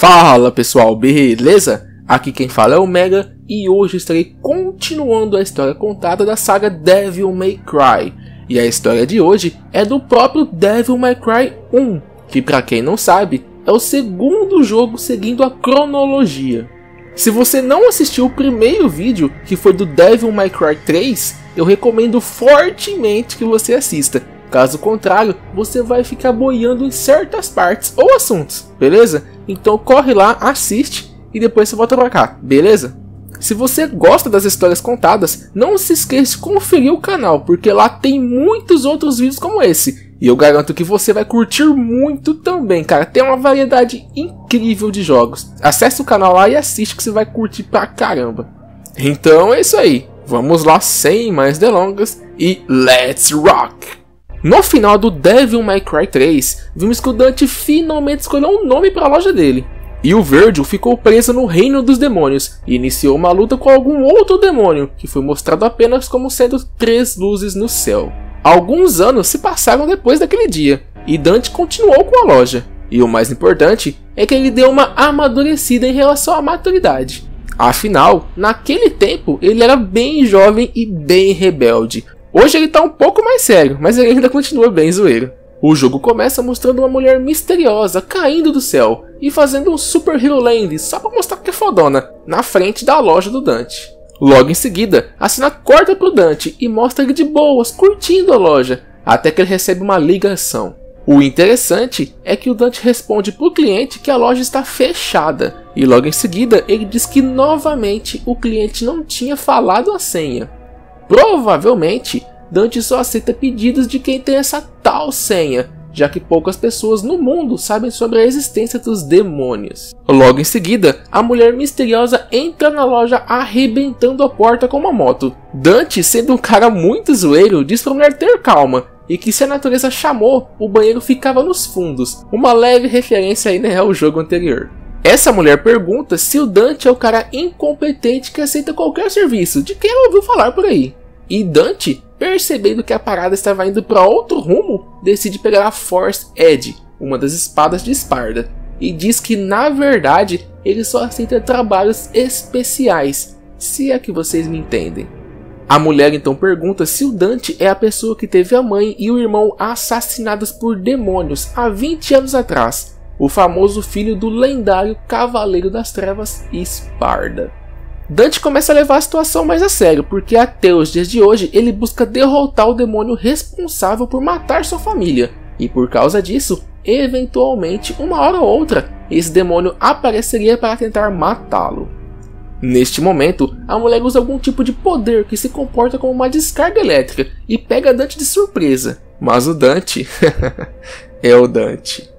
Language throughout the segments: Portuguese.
Fala pessoal, beleza? Aqui quem fala é o Mega e hoje estarei continuando a história contada da saga Devil May Cry. E a história de hoje é do próprio Devil May Cry 1, que pra quem não sabe, é o segundo jogo seguindo a cronologia. Se você não assistiu o primeiro vídeo, que foi do Devil May Cry 3, eu recomendo fortemente que você assista. Caso contrário, você vai ficar boiando em certas partes ou assuntos, beleza? Então corre lá, assiste e depois você volta pra cá, beleza? Se você gosta das histórias contadas, não se esqueça de conferir o canal, porque lá tem muitos outros vídeos como esse. E eu garanto que você vai curtir muito também, cara. Tem uma variedade incrível de jogos. Acesse o canal lá e assiste que você vai curtir pra caramba. Então é isso aí. Vamos lá sem mais delongas e let's rock! No final do Devil May Cry 3, vimos que o Dante finalmente escolheu um nome para a loja dele. E o Virgil ficou preso no reino dos demônios e iniciou uma luta com algum outro demônio, que foi mostrado apenas como sendo 3 luzes no céu. Alguns anos se passaram depois daquele dia, e Dante continuou com a loja. E o mais importante é que ele deu uma amadurecida em relação à maturidade. Afinal, naquele tempo ele era bem jovem e bem rebelde. Hoje ele tá um pouco mais sério, mas ele ainda continua bem zoeiro. O jogo começa mostrando uma mulher misteriosa caindo do céu e fazendo um Super Hero Land só pra mostrar que é fodona, na frente da loja do Dante. Logo em seguida, a cena corta pro Dante e mostra ele de boas, curtindo a loja, até que ele recebe uma ligação. O interessante é que o Dante responde pro cliente que a loja está fechada, e logo em seguida ele diz que novamente o cliente não tinha falado a senha. Provavelmente, Dante só aceita pedidos de quem tem essa tal senha, já que poucas pessoas no mundo sabem sobre a existência dos demônios. Logo em seguida, a mulher misteriosa entra na loja arrebentando a porta com uma moto. Dante, sendo um cara muito zoeiro, diz pra mulher ter calma, e que se a natureza chamou, o banheiro ficava nos fundos, uma leve referência aí, né, ao jogo anterior. Essa mulher pergunta se o Dante é o cara incompetente que aceita qualquer serviço, de quem ela ouviu falar por aí. E Dante, percebendo que a parada estava indo para outro rumo, decide pegar a Force Edge, uma das espadas de Esparda, e diz que na verdade ele só aceita trabalhos especiais, se é que vocês me entendem. A mulher então pergunta se o Dante é a pessoa que teve a mãe e o irmão assassinados por demônios há 20 anos atrás, o famoso filho do lendário Cavaleiro das Trevas Esparda. Dante começa a levar a situação mais a sério, porque até os dias de hoje ele busca derrotar o demônio responsável por matar sua família, e por causa disso, eventualmente, uma hora ou outra, esse demônio apareceria para tentar matá-lo. Neste momento, a mulher usa algum tipo de poder que se comporta como uma descarga elétrica e pega Dante de surpresa, mas o Dante é o Dante.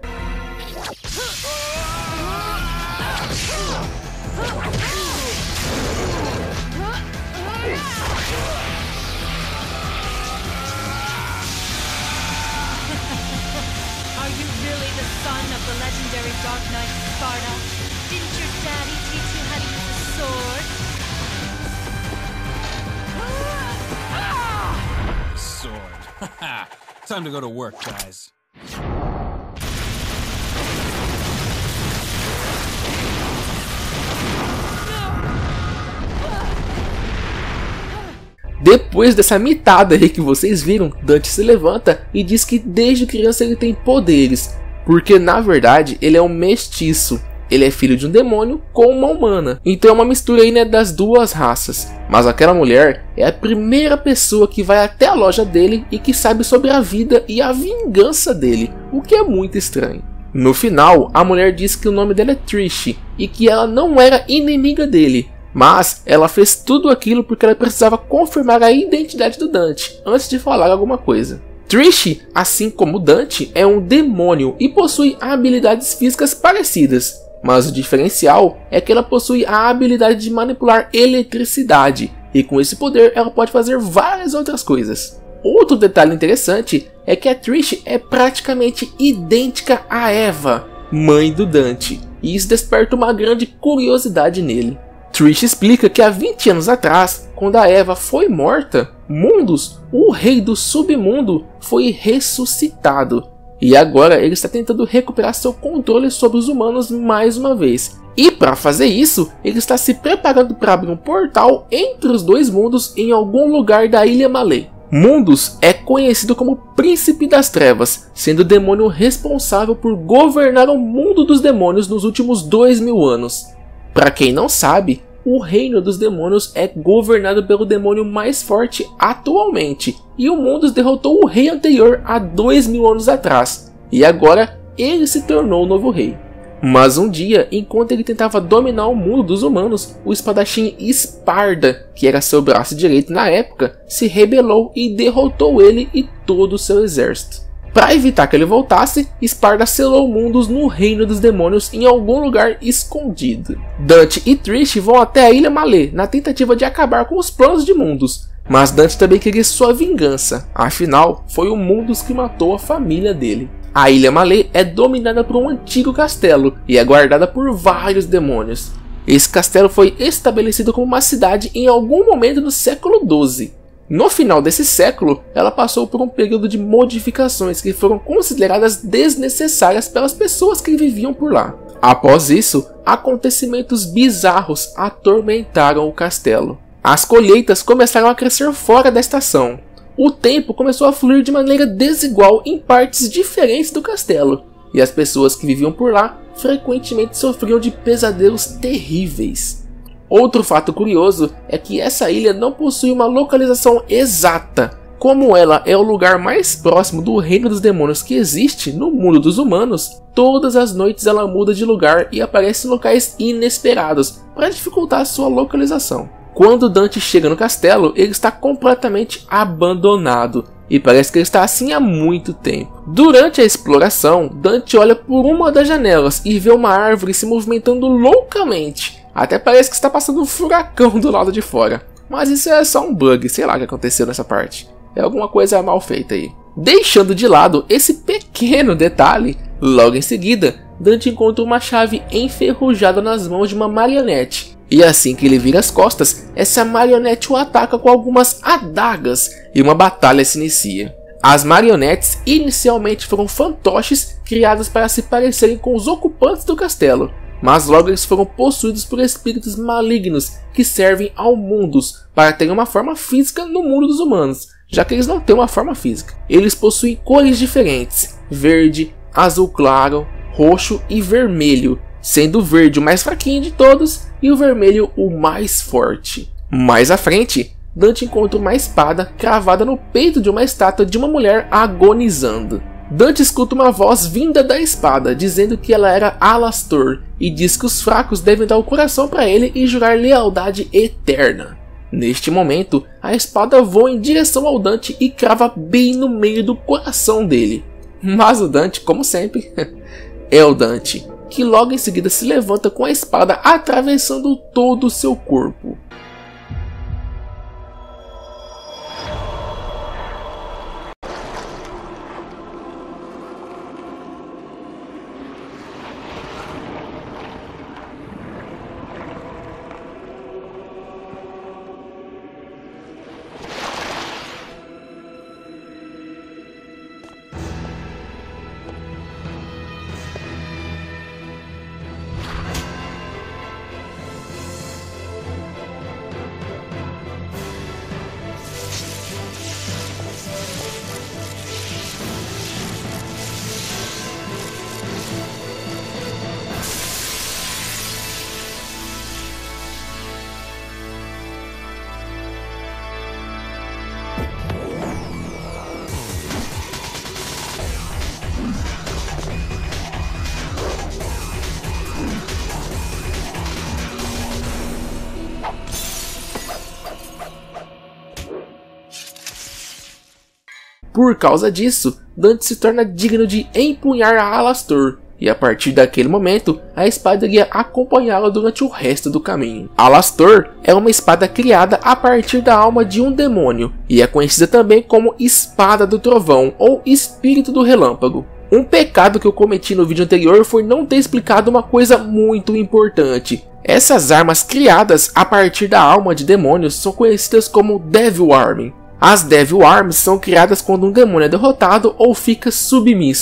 Time to go to work, guys. Depois dessa mitada aí que vocês viram, Dante se levanta e diz que desde criança ele tem poderes, porque na verdade ele é um mestiço. Ele é filho de um demônio com uma humana. Então é uma mistura aí, né, das duas raças. Mas aquela mulher é a primeira pessoa que vai até a loja dele e que sabe sobre a vida e a vingança dele, o que é muito estranho. No final, a mulher diz que o nome dela é Trish e que ela não era inimiga dele, mas ela fez tudo aquilo porque ela precisava confirmar a identidade do Dante antes de falar alguma coisa. Trish, assim como Dante, é um demônio e possui habilidades físicas parecidas. Mas o diferencial é que ela possui a habilidade de manipular eletricidade, e com esse poder ela pode fazer várias outras coisas. Outro detalhe interessante é que a Trish é praticamente idêntica a Eva, mãe do Dante, e isso desperta uma grande curiosidade nele. Trish explica que há 20 anos atrás, quando a Eva foi morta, Mundus, o rei do submundo, foi ressuscitado. E agora ele está tentando recuperar seu controle sobre os humanos mais uma vez. E para fazer isso, ele está se preparando para abrir um portal entre os dois mundos em algum lugar da Ilha Malé. Mundus é conhecido como Príncipe das Trevas, sendo o demônio responsável por governar o mundo dos demônios nos últimos 2000 anos. Para quem não sabe, o reino dos demônios é governado pelo demônio mais forte atualmente, e o Mundus derrotou o rei anterior há 2000 anos atrás, e agora ele se tornou o novo rei. Mas um dia, enquanto ele tentava dominar o mundo dos humanos, o espadachim Sparda, que era seu braço direito na época, se rebelou e derrotou ele e todo o seu exército. Para evitar que ele voltasse, Sparda selou Mundus no reino dos demônios em algum lugar escondido. Dante e Trish vão até a Ilha Malé na tentativa de acabar com os planos de Mundus, mas Dante também queria sua vingança, afinal foi o Mundus que matou a família dele. A Ilha Malé é dominada por um antigo castelo e é guardada por vários demônios. Esse castelo foi estabelecido como uma cidade em algum momento no século XII. No final desse século, ela passou por um período de modificações que foram consideradas desnecessárias pelas pessoas que viviam por lá. Após isso, acontecimentos bizarros atormentaram o castelo. As colheitas começaram a crescer fora da estação. O tempo começou a fluir de maneira desigual em partes diferentes do castelo, e as pessoas que viviam por lá frequentemente sofriam de pesadelos terríveis. Outro fato curioso é que essa ilha não possui uma localização exata. Como ela é o lugar mais próximo do reino dos demônios que existe no mundo dos humanos, todas as noites ela muda de lugar e aparece em locais inesperados para dificultar sua localização. Quando Dante chega no castelo, ele está completamente abandonado e parece que ele está assim há muito tempo. Durante a exploração, Dante olha por uma das janelas e vê uma árvore se movimentando loucamente. Até parece que está passando um furacão do lado de fora. Mas isso é só um bug, sei lá o que aconteceu nessa parte. É alguma coisa mal feita aí. Deixando de lado esse pequeno detalhe, logo em seguida, Dante encontra uma chave enferrujada nas mãos de uma marionete. E assim que ele vira as costas, essa marionete o ataca com algumas adagas e uma batalha se inicia. As marionetes inicialmente foram fantoches criadas para se parecerem com os ocupantes do castelo. Mas logo eles foram possuídos por espíritos malignos que servem ao Mundus para terem uma forma física no mundo dos humanos, já que eles não têm uma forma física. Eles possuem cores diferentes, verde, azul claro, roxo e vermelho, sendo o verde o mais fraquinho de todos e o vermelho o mais forte. Mais à frente, Dante encontra uma espada cravada no peito de uma estátua de uma mulher agonizando. Dante escuta uma voz vinda da espada, dizendo que ela era Alastor, e diz que os fracos devem dar o coração para ele e jurar lealdade eterna. Neste momento, a espada voa em direção ao Dante e crava bem no meio do coração dele. Mas o Dante, como sempre, é o Dante, que logo em seguida se levanta com a espada atravessando todo o seu corpo. Por causa disso, Dante se torna digno de empunhar a Alastor, e a partir daquele momento, a espada iria acompanhá-lo durante o resto do caminho. Alastor é uma espada criada a partir da alma de um demônio, e é conhecida também como Espada do Trovão ou Espírito do Relâmpago. Um pecado que eu cometi no vídeo anterior foi não ter explicado uma coisa muito importante. Essas armas criadas a partir da alma de demônios são conhecidas como Devil Arm. As Devil Arms são criadas quando um demônio é derrotado ou fica submisso.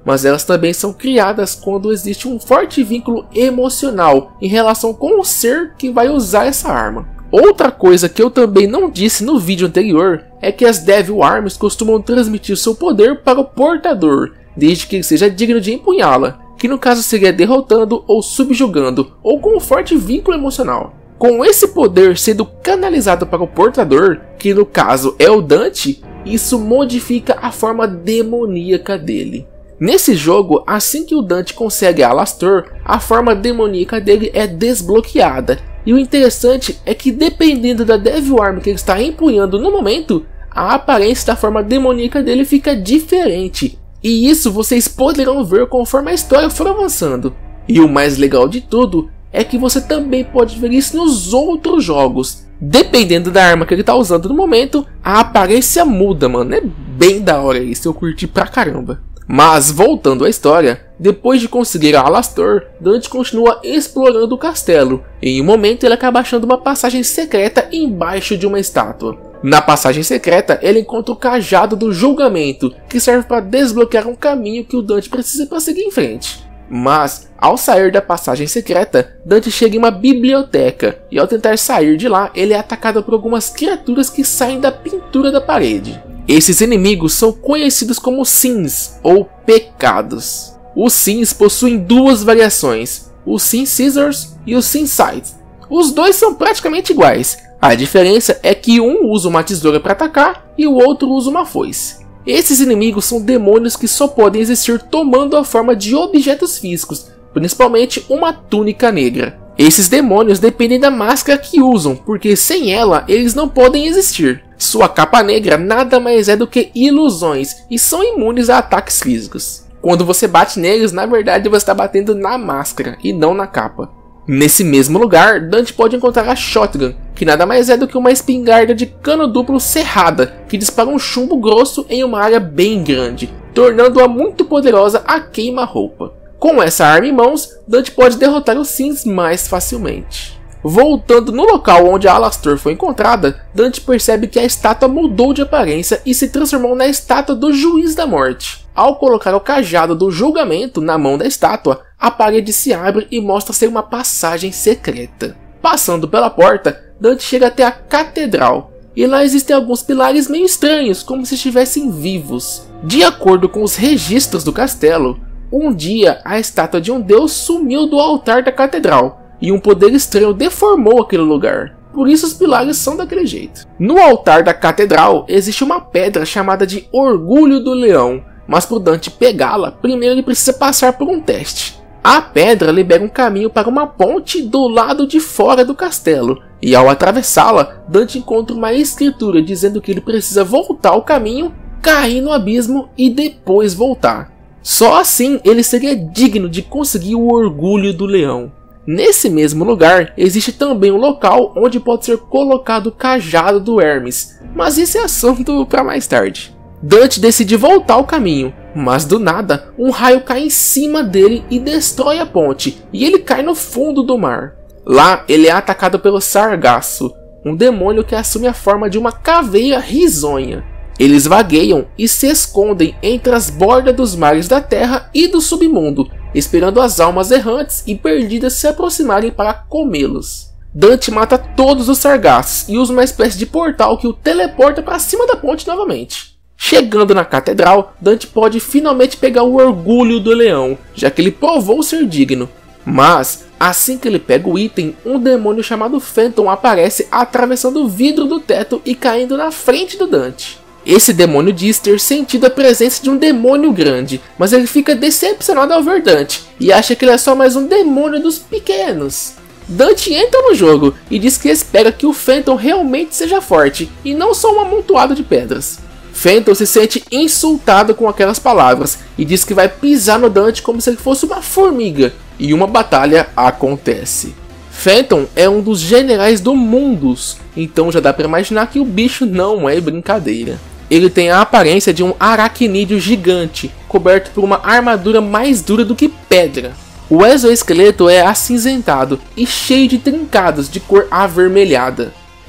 mas elas também são criadas quando existe um forte vínculo emocional em relação com o ser que vai usar essa arma. Outra coisa que eu também não disse no vídeo anterior é que as Devil Arms costumam transmitir seu poder para o portador, desde que ele seja digno de empunhá-la, que no caso seria derrotando ou subjugando, ou com um forte vínculo emocional. Com esse poder sendo canalizado para o portador, que no caso é o Dante, isso modifica a forma demoníaca dele. Nesse jogo, assim que o Dante consegue a Alastor, a forma demoníaca dele é desbloqueada. E o interessante é que dependendo da Devil Arm que ele está empunhando no momento, a aparência da forma demoníaca dele fica diferente. E isso vocês poderão ver conforme a história for avançando. E o mais legal de tudo é que você também pode ver isso nos outros jogos. Dependendo da arma que ele está usando no momento, a aparência muda, mano. É bem da hora isso, eu curti pra caramba. Mas voltando à história, depois de conseguir a Alastor, Dante continua explorando o castelo. E em um momento ele acaba achando uma passagem secreta embaixo de uma estátua. Na passagem secreta, ele encontra o Cajado do Julgamento, que serve para desbloquear um caminho que o Dante precisa para seguir em frente. Mas, ao sair da passagem secreta, Dante chega em uma biblioteca, e ao tentar sair de lá, ele é atacado por algumas criaturas que saem da pintura da parede. Esses inimigos são conhecidos como Sins, ou Pecados. Os Sins possuem duas variações, o Sin Scissors e o Sin Scythe. Os dois são praticamente iguais, a diferença é que um usa uma tesoura para atacar e o outro usa uma foice. Esses inimigos são demônios que só podem existir tomando a forma de objetos físicos, principalmente uma túnica negra. Esses demônios dependem da máscara que usam, porque sem ela eles não podem existir. Sua capa negra nada mais é do que ilusões e são imunes a ataques físicos. Quando você bate neles, na verdade você está batendo na máscara e não na capa. Nesse mesmo lugar, Dante pode encontrar a Shotgun, que nada mais é do que uma espingarda de cano duplo cerrada, que dispara um chumbo grosso em uma área bem grande, tornando-a muito poderosa a queima-roupa. Com essa arma em mãos, Dante pode derrotar os Sins mais facilmente. Voltando no local onde a Alastor foi encontrada, Dante percebe que a estátua mudou de aparência e se transformou na estátua do Juiz da Morte. Ao colocar o Cajado do Julgamento na mão da estátua, a parede se abre e mostra ser uma passagem secreta. Passando pela porta, Dante chega até a Catedral, e lá existem alguns pilares meio estranhos, como se estivessem vivos. De acordo com os registros do castelo, um dia a estátua de um deus sumiu do altar da catedral, e um poder estranho deformou aquele lugar. Por isso os pilares são daquele jeito. No altar da catedral existe uma pedra chamada de Orgulho do Leão, mas para o Dante pegá-la, primeiro ele precisa passar por um teste. A pedra libera um caminho para uma ponte do lado de fora do castelo, e ao atravessá-la, Dante encontra uma escritura dizendo que ele precisa voltar ao caminho, cair no abismo e depois voltar. Só assim ele seria digno de conseguir o Orgulho do Leão. Nesse mesmo lugar, existe também um local onde pode ser colocado o Cajado do Hermes, mas isso é assunto para mais tarde. Dante decide voltar ao caminho, mas do nada, um raio cai em cima dele e destrói a ponte, e ele cai no fundo do mar. Lá, ele é atacado pelo Sargasso, um demônio que assume a forma de uma caveira risonha. Eles vagueiam e se escondem entre as bordas dos mares da terra e do submundo, esperando as almas errantes e perdidas se aproximarem para comê-los. Dante mata todos os Sargassos e usa uma espécie de portal que o teleporta para cima da ponte novamente. Chegando na catedral, Dante pode finalmente pegar o Orgulho do Leão, já que ele provou ser digno. Mas, assim que ele pega o item, um demônio chamado Phantom aparece atravessando o vidro do teto e caindo na frente do Dante. Esse demônio diz ter sentido a presença de um demônio grande, mas ele fica decepcionado ao ver Dante e acha que ele é só mais um demônio dos pequenos. Dante entra no jogo e diz que espera que o Phantom realmente seja forte e não só um amontoado de pedras. Phantom se sente insultado com aquelas palavras e diz que vai pisar no Dante como se ele fosse uma formiga, e uma batalha acontece. Phantom é um dos generais do Mundus, então já dá para imaginar que o bicho não é brincadeira. Ele tem a aparência de um aracnídeo gigante, coberto por uma armadura mais dura do que pedra. O exoesqueleto é acinzentado e cheio de trincados de cor avermelhada.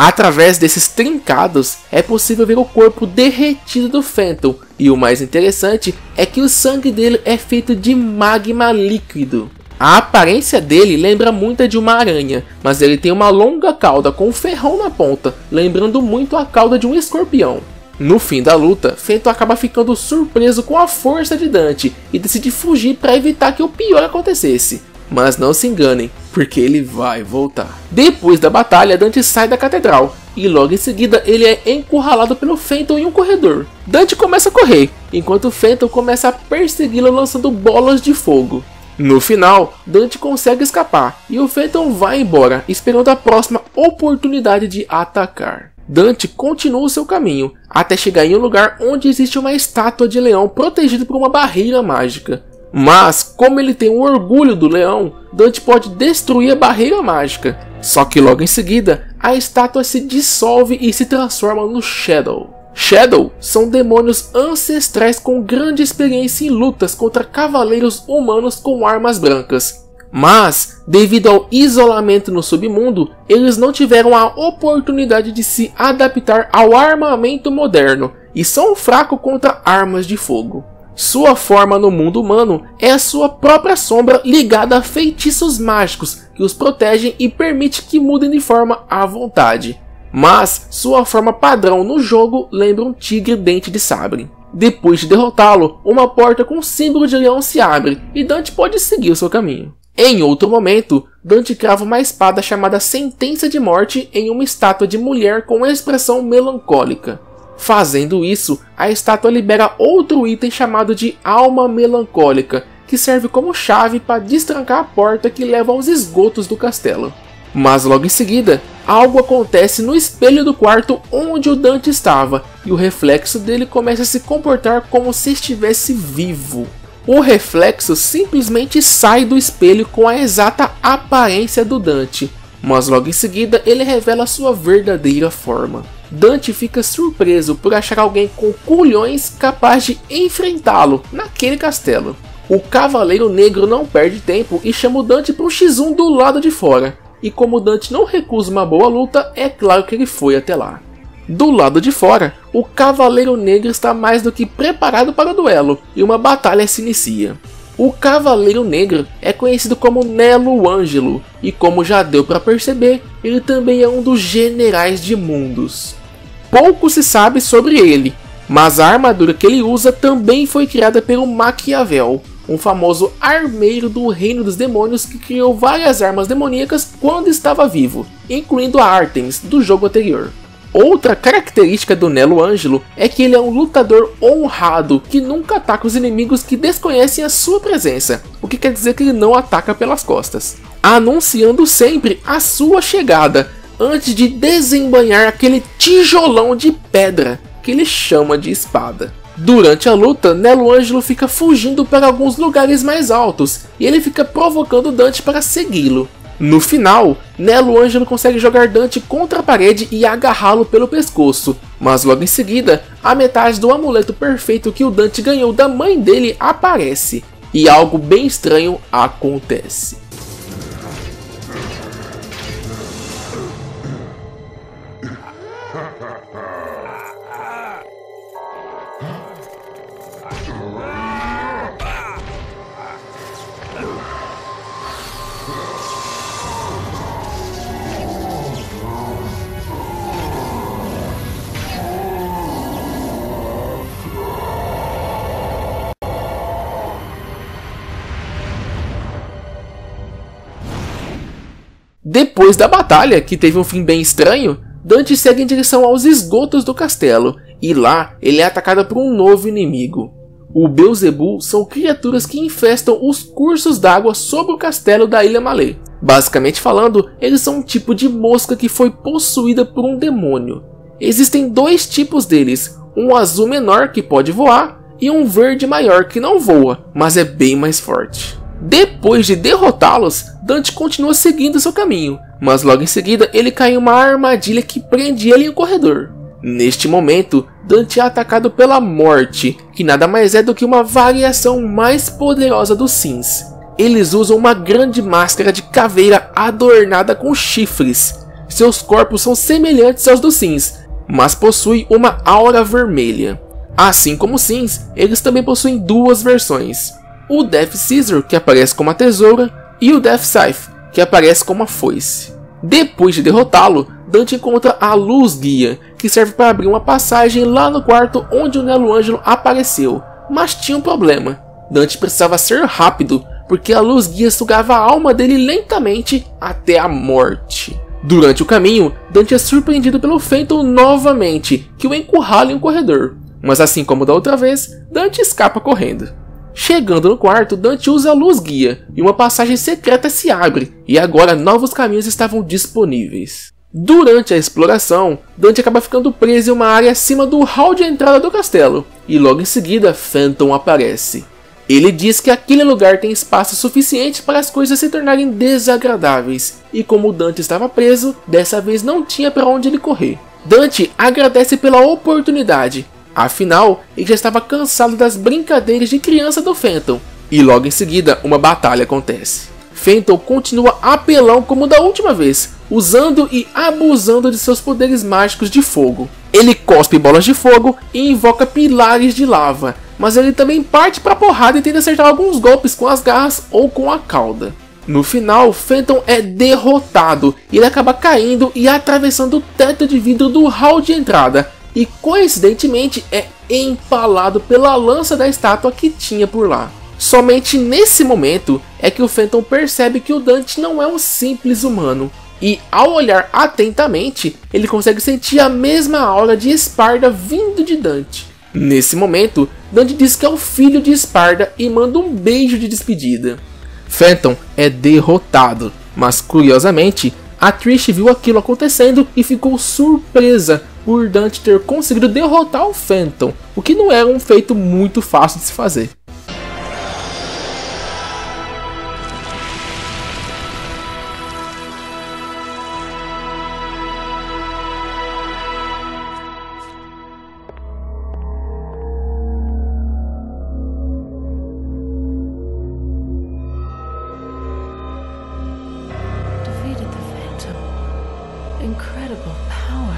Através desses trincados, é possível ver o corpo derretido do Phantom, e o mais interessante é que o sangue dele é feito de magma líquido. A aparência dele lembra muito a de uma aranha, mas ele tem uma longa cauda com um ferrão na ponta, lembrando muito a cauda de um escorpião. No fim da luta, Phantom acaba ficando surpreso com a força de Dante e decide fugir para evitar que o pior acontecesse. Mas não se enganem, porque ele vai voltar. Depois da batalha, Dante sai da catedral e logo em seguida ele é encurralado pelo Phantom em um corredor. Dante começa a correr, enquanto o Phantom começa a persegui-lo lançando bolas de fogo. No final, Dante consegue escapar e o Phantom vai embora, esperando a próxima oportunidade de atacar. Dante continua o seu caminho, até chegar em um lugar onde existe uma estátua de leão protegida por uma barreira mágica. Mas, como ele tem o orgulho do leão, Dante pode destruir a barreira mágica. Só que logo em seguida, a estátua se dissolve e se transforma no Shadow. Shadow são demônios ancestrais com grande experiência em lutas contra cavaleiros humanos com armas brancas. Mas, devido ao isolamento no submundo, eles não tiveram a oportunidade de se adaptar ao armamento moderno e são fracos contra armas de fogo. Sua forma no mundo humano é a sua própria sombra ligada a feitiços mágicos que os protegem e permite que mudem de forma à vontade. Mas sua forma padrão no jogo lembra um tigre dente de sabre. Depois de derrotá-lo, uma porta com símbolo de leão se abre e Dante pode seguir o seu caminho. Em outro momento, Dante crava uma espada chamada Sentença de Morte em uma estátua de mulher com uma expressão melancólica. Fazendo isso, a estátua libera outro item chamado de Alma Melancólica, que serve como chave para destrancar a porta que leva aos esgotos do castelo. Mas logo em seguida, algo acontece no espelho do quarto onde o Dante estava, e o reflexo dele começa a se comportar como se estivesse vivo. O reflexo simplesmente sai do espelho com a exata aparência do Dante, mas logo em seguida ele revela sua verdadeira forma. Dante fica surpreso por achar alguém com culhões capaz de enfrentá-lo naquele castelo. O Cavaleiro Negro não perde tempo e chama o Dante para um X1 do lado de fora. E como o Dante não recusa uma boa luta, é claro que ele foi até lá. Do lado de fora, o Cavaleiro Negro está mais do que preparado para o duelo e uma batalha se inicia. O Cavaleiro Negro é conhecido como Nelo Ângelo e, como já deu para perceber, ele também é um dos Generais de Mundos. Pouco se sabe sobre ele, mas a armadura que ele usa também foi criada pelo Maquiavel, um famoso armeiro do Reino dos Demônios que criou várias armas demoníacas quando estava vivo, incluindo a Artemis do jogo anterior. Outra característica do Nelo Ângelo é que ele é um lutador honrado que nunca ataca os inimigos que desconhecem a sua presença, o que quer dizer que ele não ataca pelas costas, anunciando sempre a sua chegada antes de desembanhar aquele tijolão de pedra que ele chama de espada. Durante a luta, Nelo Ângelo fica fugindo para alguns lugares mais altos e ele fica provocando Dante para segui-lo. No final, Nelo Ângelo consegue jogar Dante contra a parede e agarrá-lo pelo pescoço, mas logo em seguida, a metade do amuleto perfeito que o Dante ganhou da mãe dele aparece, e algo bem estranho acontece. Depois da batalha, que teve um fim bem estranho, Dante segue em direção aos esgotos do castelo, e lá ele é atacado por um novo inimigo. O Beelzebub são criaturas que infestam os cursos d'água sobre o castelo da Ilha Malé. Basicamente falando, eles são um tipo de mosca que foi possuída por um demônio. Existem dois tipos deles, um azul menor que pode voar, e um verde maior que não voa, mas é bem mais forte. Depois de derrotá-los, Dante continua seguindo seu caminho, mas logo em seguida ele cai em uma armadilha que prende ele em um corredor. Neste momento, Dante é atacado pela Morte, que nada mais é do que uma variação mais poderosa dos Sims. Eles usam uma grande máscara de caveira adornada com chifres. seus corpos são semelhantes aos dos Sims, mas possuem uma aura vermelha. Assim como os Sims, eles também possuem duas versões: o Death Scissor, que aparece como uma tesoura, e o Death Scythe, que aparece como uma foice. Depois de derrotá-lo, Dante encontra a Luz Guia, que serve para abrir uma passagem lá no quarto onde o Nelo Ângelo apareceu. Mas tinha um problema: Dante precisava ser rápido, porque a Luz Guia sugava a alma dele lentamente até a morte. Durante o caminho, Dante é surpreendido pelo Fenton novamente, que o encurrala em um corredor. Mas assim como da outra vez, Dante escapa correndo. Chegando no quarto, Dante usa a Luz Guia e uma passagem secreta se abre, e agora novos caminhos estavam disponíveis. Durante a exploração, Dante acaba ficando preso em uma área acima do hall de entrada do castelo, e logo em seguida Fenton aparece. Ele diz que aquele lugar tem espaço suficiente para as coisas se tornarem desagradáveis, e como Dante estava preso, dessa vez não tinha para onde ele correr. Dante agradece pela oportunidade, afinal ele já estava cansado das brincadeiras de criança do Fenton, e logo em seguida uma batalha acontece. Fenton continua apelão como da última vez, usando e abusando de seus poderes mágicos de fogo. Ele cospe bolas de fogo e invoca pilares de lava, mas ele também parte para a porrada e tenta acertar alguns golpes com as garras ou com a cauda. No final, Fenton é derrotado e ele acaba caindo e atravessando o teto de vidro do hall de entrada, e coincidentemente é empalado pela lança da estátua que tinha por lá. Somente nesse momento é que o Fenton percebe que o Dante não é um simples humano, e ao olhar atentamente, ele consegue sentir a mesma aura de Esparda vindo de Dante. Nesse momento, Dante diz que é o filho de Esparda e manda um beijo de despedida. Fenton é derrotado, mas curiosamente, a Trish viu aquilo acontecendo e ficou surpresa por Dante ter conseguido derrotar o Fenton, o que não era um feito muito fácil de se fazer. Incredible power.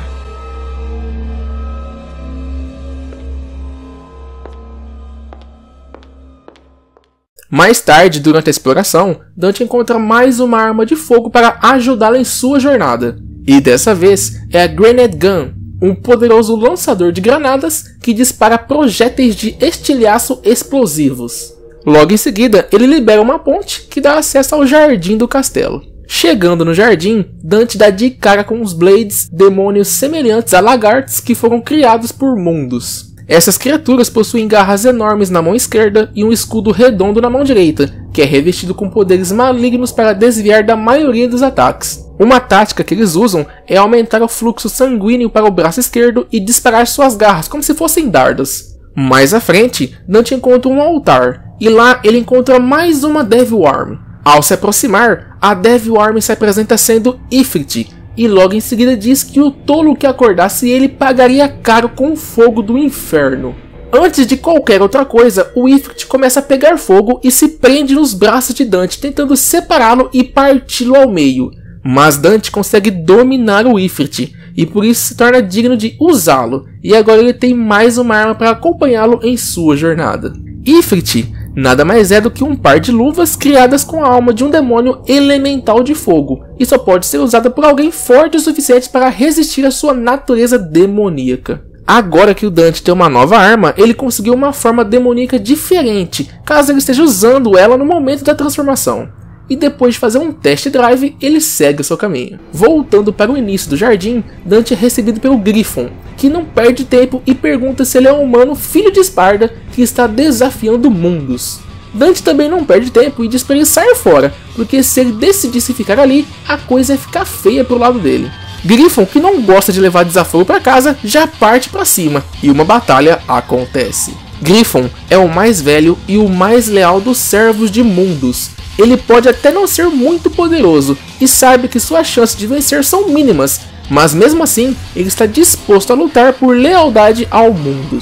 Mais tarde, durante a exploração, Dante encontra mais uma arma de fogo para ajudá-lo em sua jornada. E dessa vez é a Grenade Gun, um poderoso lançador de granadas que dispara projéteis de estilhaço explosivos. Logo em seguida, ele libera uma ponte que dá acesso ao jardim do castelo. Chegando no jardim, Dante dá de cara com os Blades, demônios semelhantes a lagartos que foram criados por mundos. Essas criaturas possuem garras enormes na mão esquerda e um escudo redondo na mão direita, que é revestido com poderes malignos para desviar da maioria dos ataques. Uma tática que eles usam é aumentar o fluxo sanguíneo para o braço esquerdo e disparar suas garras como se fossem dardos. Mais à frente, Dante encontra um altar, e lá ele encontra mais uma Devil Arm. Ao se aproximar, a Devil Arm se apresenta sendo Ifrit, e logo em seguida diz que o tolo que acordasse ele pagaria caro com o fogo do inferno. Antes de qualquer outra coisa, o Ifrit começa a pegar fogo e se prende nos braços de Dante, tentando separá-lo e parti-lo ao meio. Mas Dante consegue dominar o Ifrit, e por isso se torna digno de usá-lo, e agora ele tem mais uma arma para acompanhá-lo em sua jornada. Ifrit nada mais é do que um par de luvas criadas com a alma de um demônio elemental de fogo, e só pode ser usada por alguém forte o suficiente para resistir à sua natureza demoníaca. Agora que o Dante tem uma nova arma, ele conseguiu uma forma demoníaca diferente, caso ele esteja usando ela no momento da transformação. E depois de fazer um test drive, ele segue o seu caminho. Voltando para o início do jardim, Dante é recebido pelo Griffon, que não perde tempo e pergunta se ele é um humano filho de Esparda que está desafiando mundos. Dante também não perde tempo e diz para ele sair fora, porque se ele decidisse ficar ali, a coisa ia ficar feia pro lado dele. Griffon, que não gosta de levar desaforo para casa, já parte para cima, e uma batalha acontece. Griffon é o mais velho e o mais leal dos servos de mundos. Ele pode até não ser muito poderoso e sabe que suas chances de vencer são mínimas, mas mesmo assim ele está disposto a lutar por lealdade ao mundos.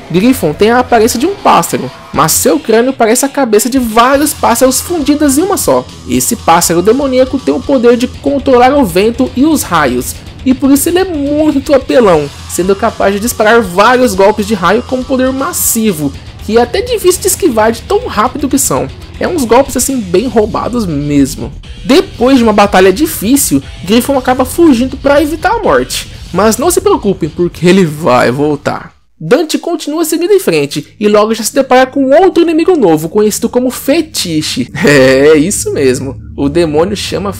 Griffon tem a aparência de um pássaro, mas seu crânio parece a cabeça de vários pássaros fundidas em uma só. Esse pássaro demoníaco tem o poder de controlar o vento e os raios, e por isso ele é muito apelão, sendo capaz de disparar vários golpes de raio com um poder massivo, que é até difícil de esquivar de tão rápido que são. É uns golpes assim bem roubados mesmo. Depois de uma batalha difícil, Griffon acaba fugindo para evitar a morte, mas não se preocupem porque ele vai voltar. Dante continua seguindo em frente e logo já se depara com outro inimigo novo, conhecido como Fetiche. É isso mesmo, o demônio chama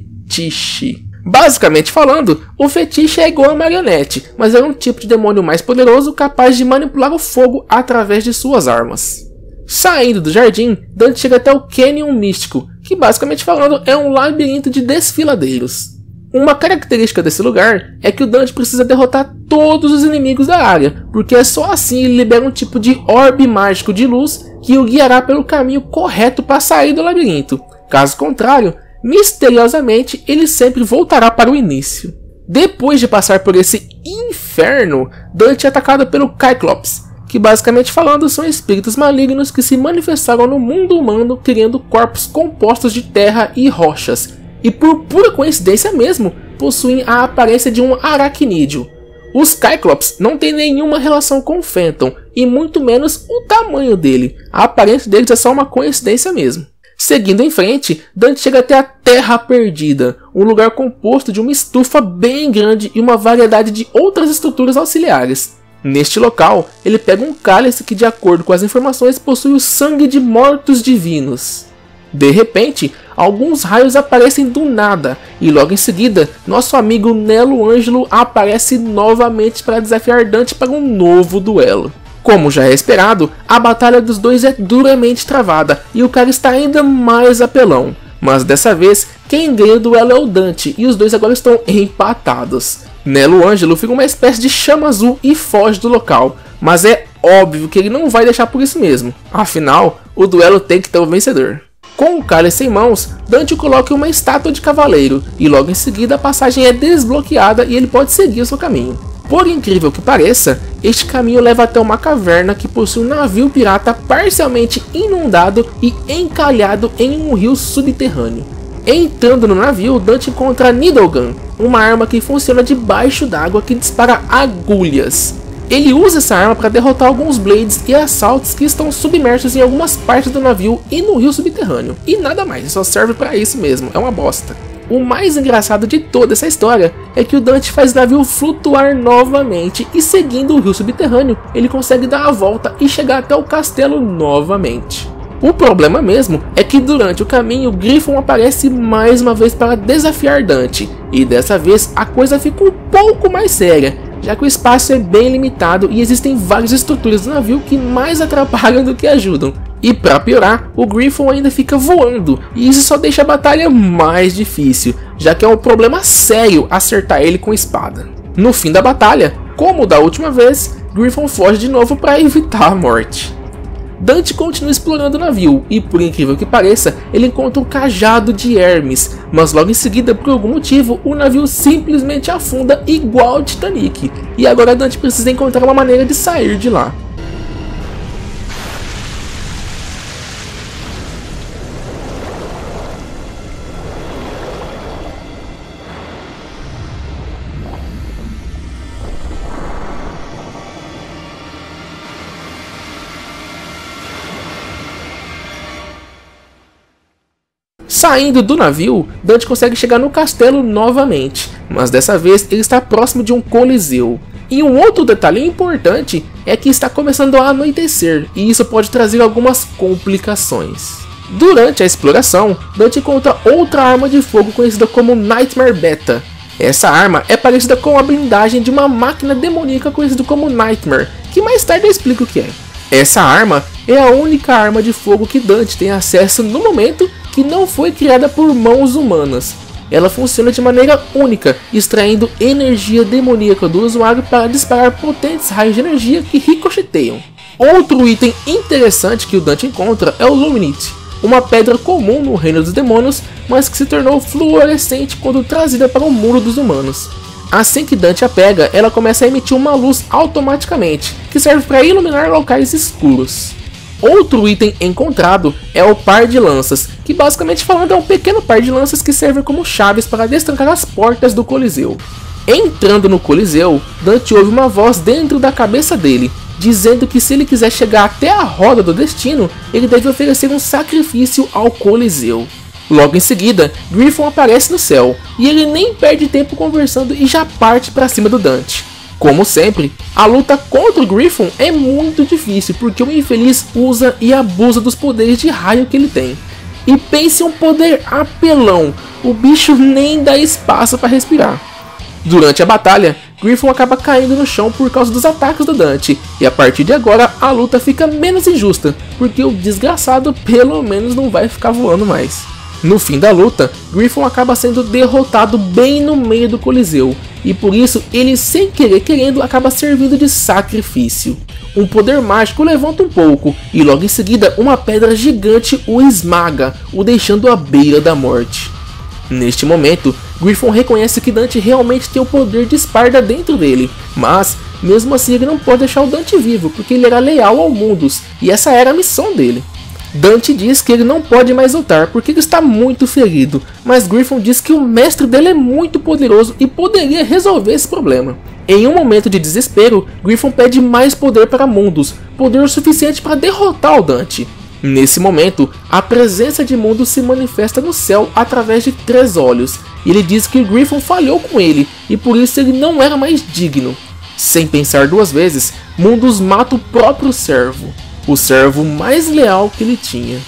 Fetiche. Basicamente falando, o Fetiche é igual a Marionete, mas é um tipo de demônio mais poderoso capaz de manipular o fogo através de suas armas. Saindo do jardim, Dante chega até o Canyon Místico, que basicamente falando é um labirinto de desfiladeiros. Uma característica desse lugar é que o Dante precisa derrotar todos os inimigos da área, porque é só assim ele libera um tipo de orbe mágico de luz que o guiará pelo caminho correto para sair do labirinto. Caso contrário, misteriosamente ele sempre voltará para o início. Depois de passar por esse inferno, Dante é atacado pelo Cyclops, que basicamente falando são espíritos malignos que se manifestaram no mundo humano criando corpos compostos de terra e rochas, e por pura coincidência mesmo, possuem a aparência de um aracnídeo. Os Cyclops não têm nenhuma relação com o Phantom, e muito menos o tamanho dele, a aparência deles é só uma coincidência mesmo. Seguindo em frente, Dante chega até a Terra Perdida, um lugar composto de uma estufa bem grande e uma variedade de outras estruturas auxiliares. Neste local, ele pega um cálice que, de acordo com as informações, possui o sangue de mortos divinos. De repente, alguns raios aparecem do nada, e logo em seguida, nosso amigo Nelo Ângelo aparece novamente para desafiar Dante para um novo duelo. Como já é esperado, a batalha dos dois é duramente travada, e o cara está ainda mais apelão. Mas dessa vez, quem ganha o duelo é o Dante, e os dois agora estão empatados. Nelo Ângelo fica uma espécie de chama azul e foge do local, mas é óbvio que ele não vai deixar por isso mesmo, afinal, o duelo tem que ter um vencedor. Com o cálice em mãos, Dante coloca uma estátua de cavaleiro, e logo em seguida a passagem é desbloqueada e ele pode seguir o seu caminho. Por incrível que pareça, este caminho leva até uma caverna que possui um navio pirata parcialmente inundado e encalhado em um rio subterrâneo. Entrando no navio, Dante encontra a Needle Gun, uma arma que funciona debaixo d'água que dispara agulhas. Ele usa essa arma para derrotar alguns Blades e assaltos que estão submersos em algumas partes do navio e no rio subterrâneo. E nada mais, só serve para isso mesmo, é uma bosta. O mais engraçado de toda essa história é que o Dante faz o navio flutuar novamente e seguindo o rio subterrâneo, ele consegue dar a volta e chegar até o castelo novamente. O problema mesmo é que durante o caminho Griffon aparece mais uma vez para desafiar Dante, e dessa vez a coisa fica um pouco mais séria, já que o espaço é bem limitado e existem várias estruturas do navio que mais atrapalham do que ajudam. E para piorar, o Griffon ainda fica voando, e isso só deixa a batalha mais difícil, já que é um problema sério acertar ele com espada. No fim da batalha, como da última vez, Griffon foge de novo para evitar a morte. Dante continua explorando o navio e, por incrível que pareça, ele encontra um cajado de Hermes, mas logo em seguida, por algum motivo, o navio simplesmente afunda igual ao Titanic, e agora Dante precisa encontrar uma maneira de sair de lá. Saindo do navio, Dante consegue chegar no castelo novamente, mas dessa vez ele está próximo de um coliseu. E um outro detalhe importante é que está começando a anoitecer, e isso pode trazer algumas complicações. Durante a exploração, Dante encontra outra arma de fogo conhecida como Nightmare Beta. Essa arma é parecida com a blindagem de uma máquina demoníaca conhecida como Nightmare, que mais tarde eu explico o que é. Essa arma é a única arma de fogo que Dante tem acesso no momento, que não foi criada por mãos humanas. Ela funciona de maneira única, extraindo energia demoníaca do usuário para disparar potentes raios de energia que ricocheteiam. Outro item interessante que o Dante encontra é o Luminite, uma pedra comum no reino dos demônios, mas que se tornou fluorescente quando trazida para o mundo dos humanos. Assim que Dante a pega, ela começa a emitir uma luz automaticamente, que serve para iluminar locais escuros. Outro item encontrado é o par de lanças, que basicamente falando é um pequeno par de lanças que serve como chaves para destrancar as portas do Coliseu. Entrando no Coliseu, Dante ouve uma voz dentro da cabeça dele, dizendo que se ele quiser chegar até a Roda do Destino, ele deve oferecer um sacrifício ao Coliseu. Logo em seguida, Griffon aparece no céu, e ele nem perde tempo conversando e já parte para cima do Dante. Como sempre, a luta contra o Griffon é muito difícil, porque o infeliz usa e abusa dos poderes de raio que ele tem. E pense um poder apelão, o bicho nem dá espaço para respirar. Durante a batalha, Griffon acaba caindo no chão por causa dos ataques do Dante, e a partir de agora a luta fica menos injusta, porque o desgraçado pelo menos não vai ficar voando mais. No fim da luta, Griffon acaba sendo derrotado bem no meio do Coliseu, e por isso ele sem querer querendo acaba servindo de sacrifício. Um poder mágico levanta um pouco, e logo em seguida uma pedra gigante o esmaga, o deixando à beira da morte. Neste momento, Griffon reconhece que Dante realmente tem o poder de Esparda dentro dele, mas mesmo assim ele não pode deixar o Dante vivo, porque ele era leal ao Mundus, e essa era a missão dele. Dante diz que ele não pode mais lutar porque ele está muito ferido, mas Griffon diz que o mestre dele é muito poderoso e poderia resolver esse problema. Em um momento de desespero, Griffon pede mais poder para Mundus, poder o suficiente para derrotar o Dante. Nesse momento, a presença de Mundus se manifesta no céu através de 3 olhos, e ele diz que Griffon falhou com ele, e por isso ele não era mais digno. Sem pensar 2 vezes, Mundus mata o próprio servo, o servo mais leal que ele tinha.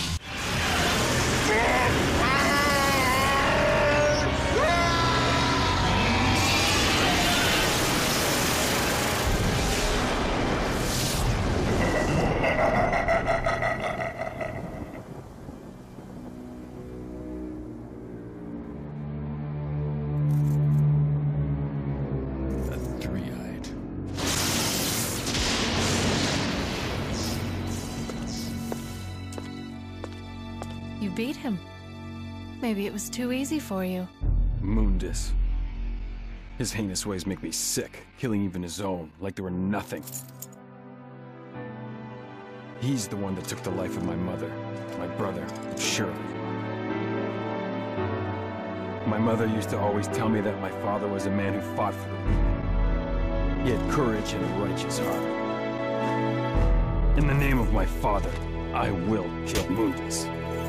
You beat him. Maybe it was too easy for you. Mundus. His heinous ways make me sick, killing even his own, like they were nothing. He's the one that took the life of my mother, my brother, Shirley. My mother used to always tell me that my father was a man who fought for the weak. He had courage and a righteous heart. In the name of my father, I will kill Mundus.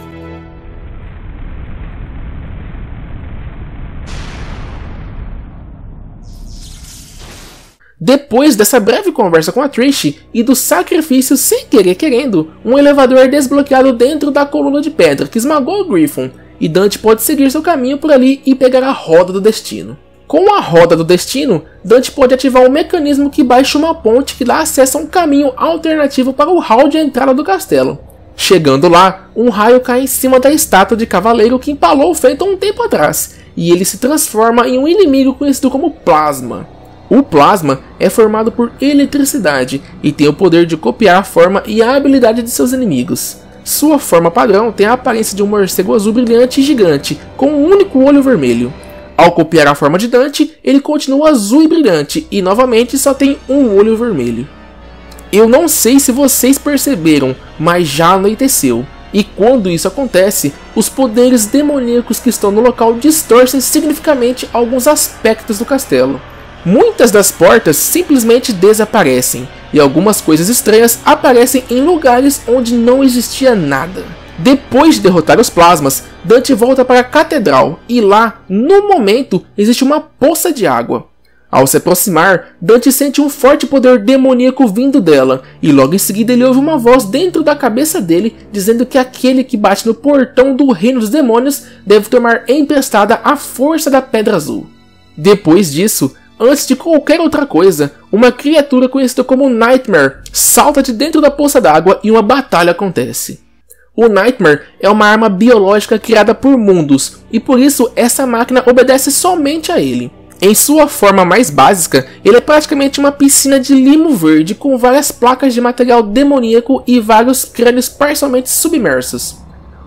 Depois dessa breve conversa com a Trish e do sacrifício sem querer querendo, um elevador é desbloqueado dentro da coluna de pedra que esmagou o Griffon, e Dante pode seguir seu caminho por ali e pegar a Roda do Destino. Com a Roda do Destino, Dante pode ativar um mecanismo que baixa uma ponte que dá acesso a um caminho alternativo para o hall de entrada do castelo. Chegando lá, um raio cai em cima da estátua de cavaleiro que empalou o Phaeton um tempo atrás, e ele se transforma em um inimigo conhecido como Plasma. O Plasma é formado por eletricidade e tem o poder de copiar a forma e a habilidade de seus inimigos. Sua forma padrão tem a aparência de um morcego azul brilhante e gigante, com um único olho vermelho. Ao copiar a forma de Dante, ele continua azul e brilhante e novamente só tem um olho vermelho. Eu não sei se vocês perceberam, mas já anoiteceu. E quando isso acontece, os poderes demoníacos que estão no local distorcem significativamente alguns aspectos do castelo. Muitas das portas simplesmente desaparecem, e algumas coisas estranhas aparecem em lugares onde não existia nada. Depois de derrotar os Plasmas, Dante volta para a Catedral, e lá, no momento, existe uma poça de água. Ao se aproximar, Dante sente um forte poder demoníaco vindo dela, e logo em seguida ele ouve uma voz dentro da cabeça dele, dizendo que aquele que bate no portão do Reino dos Demônios deve tomar emprestada a força da Pedra Azul. Depois disso, antes de qualquer outra coisa, uma criatura conhecida como Nightmare salta de dentro da poça d'água e uma batalha acontece. O Nightmare é uma arma biológica criada por Mundus, e por isso essa máquina obedece somente a ele. Em sua forma mais básica, ele é praticamente uma piscina de limo verde com várias placas de material demoníaco e vários crânios parcialmente submersos.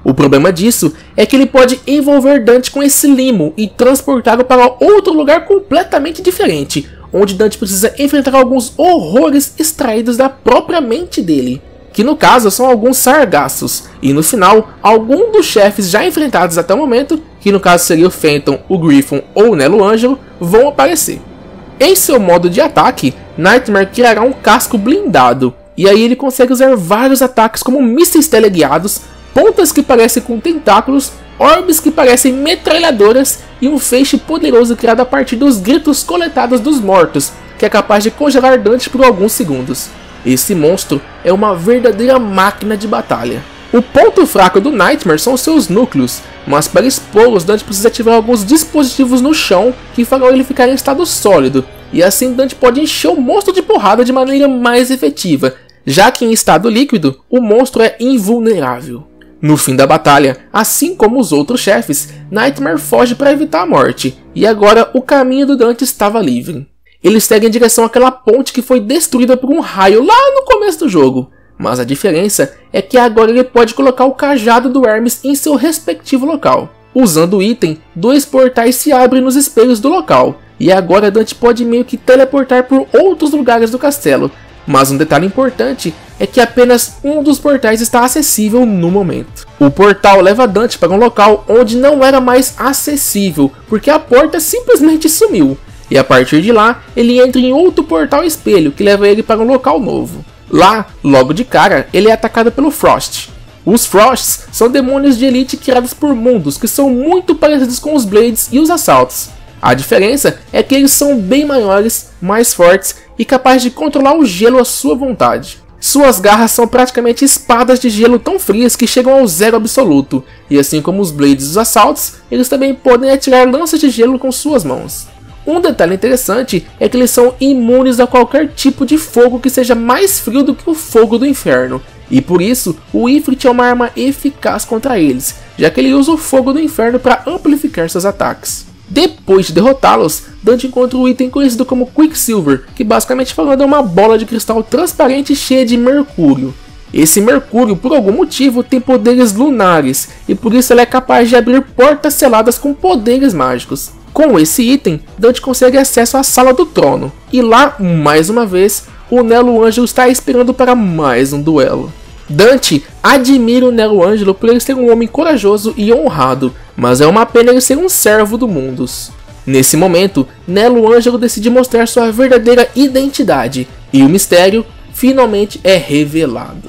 O problema disso é que ele pode envolver Dante com esse limo e transportá-lo para outro lugar completamente diferente, onde Dante precisa enfrentar alguns horrores extraídos da própria mente dele, que no caso são alguns sargassos, e no final, alguns dos chefes já enfrentados até o momento, que no caso seria o Phantom, o Griffon ou o Nelo Ângelo, vão aparecer. Em seu modo de ataque, Nightmare criará um casco blindado, e aí ele consegue usar vários ataques como mísseis teleguiados, pontas que parecem com tentáculos, orbes que parecem metralhadoras e um feixe poderoso criado a partir dos gritos coletados dos mortos, que é capaz de congelar Dante por alguns segundos. Esse monstro é uma verdadeira máquina de batalha. O ponto fraco do Nightmare são seus núcleos, mas para expô-los Dante precisa ativar alguns dispositivos no chão que farão ele ficar em estado sólido, e assim Dante pode encher o monstro de porrada de maneira mais efetiva, já que em estado líquido o monstro é invulnerável. No fim da batalha, assim como os outros chefes, Nightmare foge para evitar a morte, e agora o caminho do Dante estava livre. Ele segue em direção àquela ponte que foi destruída por um raio lá no começo do jogo, mas a diferença é que agora ele pode colocar o cajado do Hermes em seu respectivo local. Usando o item, 2 portais se abrem nos espelhos do local, e agora Dante pode meio que teleportar por outros lugares do castelo. Mas um detalhe importante é que apenas um dos portais está acessível no momento. O portal leva Dante para um local onde não era mais acessível, porque a porta simplesmente sumiu. E a partir de lá, ele entra em outro portal espelho que leva ele para um local novo. Lá, logo de cara, ele é atacado pelo Frost. Os Frosts são demônios de elite criados por mundos que são muito parecidos com os Blades e os Assaltos. A diferença é que eles são bem maiores, mais fortes e capazes de controlar o gelo à sua vontade. Suas garras são praticamente espadas de gelo tão frias que chegam ao zero absoluto, e assim como os Blades e os Assaltos, eles também podem atirar lanças de gelo com suas mãos. Um detalhe interessante é que eles são imunes a qualquer tipo de fogo que seja mais frio do que o fogo do inferno, e por isso o Ifrit é uma arma eficaz contra eles, já que ele usa o fogo do inferno para amplificar seus ataques. Depois de derrotá-los, Dante encontra o item conhecido como Quicksilver, que basicamente falando é uma bola de cristal transparente cheia de mercúrio. Esse mercúrio, por algum motivo, tem poderes lunares, e por isso ele é capaz de abrir portas seladas com poderes mágicos. Com esse item, Dante consegue acesso à Sala do Trono, e lá, mais uma vez, o Nelo Ângelo está esperando para mais um duelo. Dante admira o Nelo Ângelo por ele ser um homem corajoso e honrado, mas é uma pena ele ser um servo do Mundus. Nesse momento, Nelo Ângelo decide mostrar sua verdadeira identidade, e o mistério finalmente é revelado.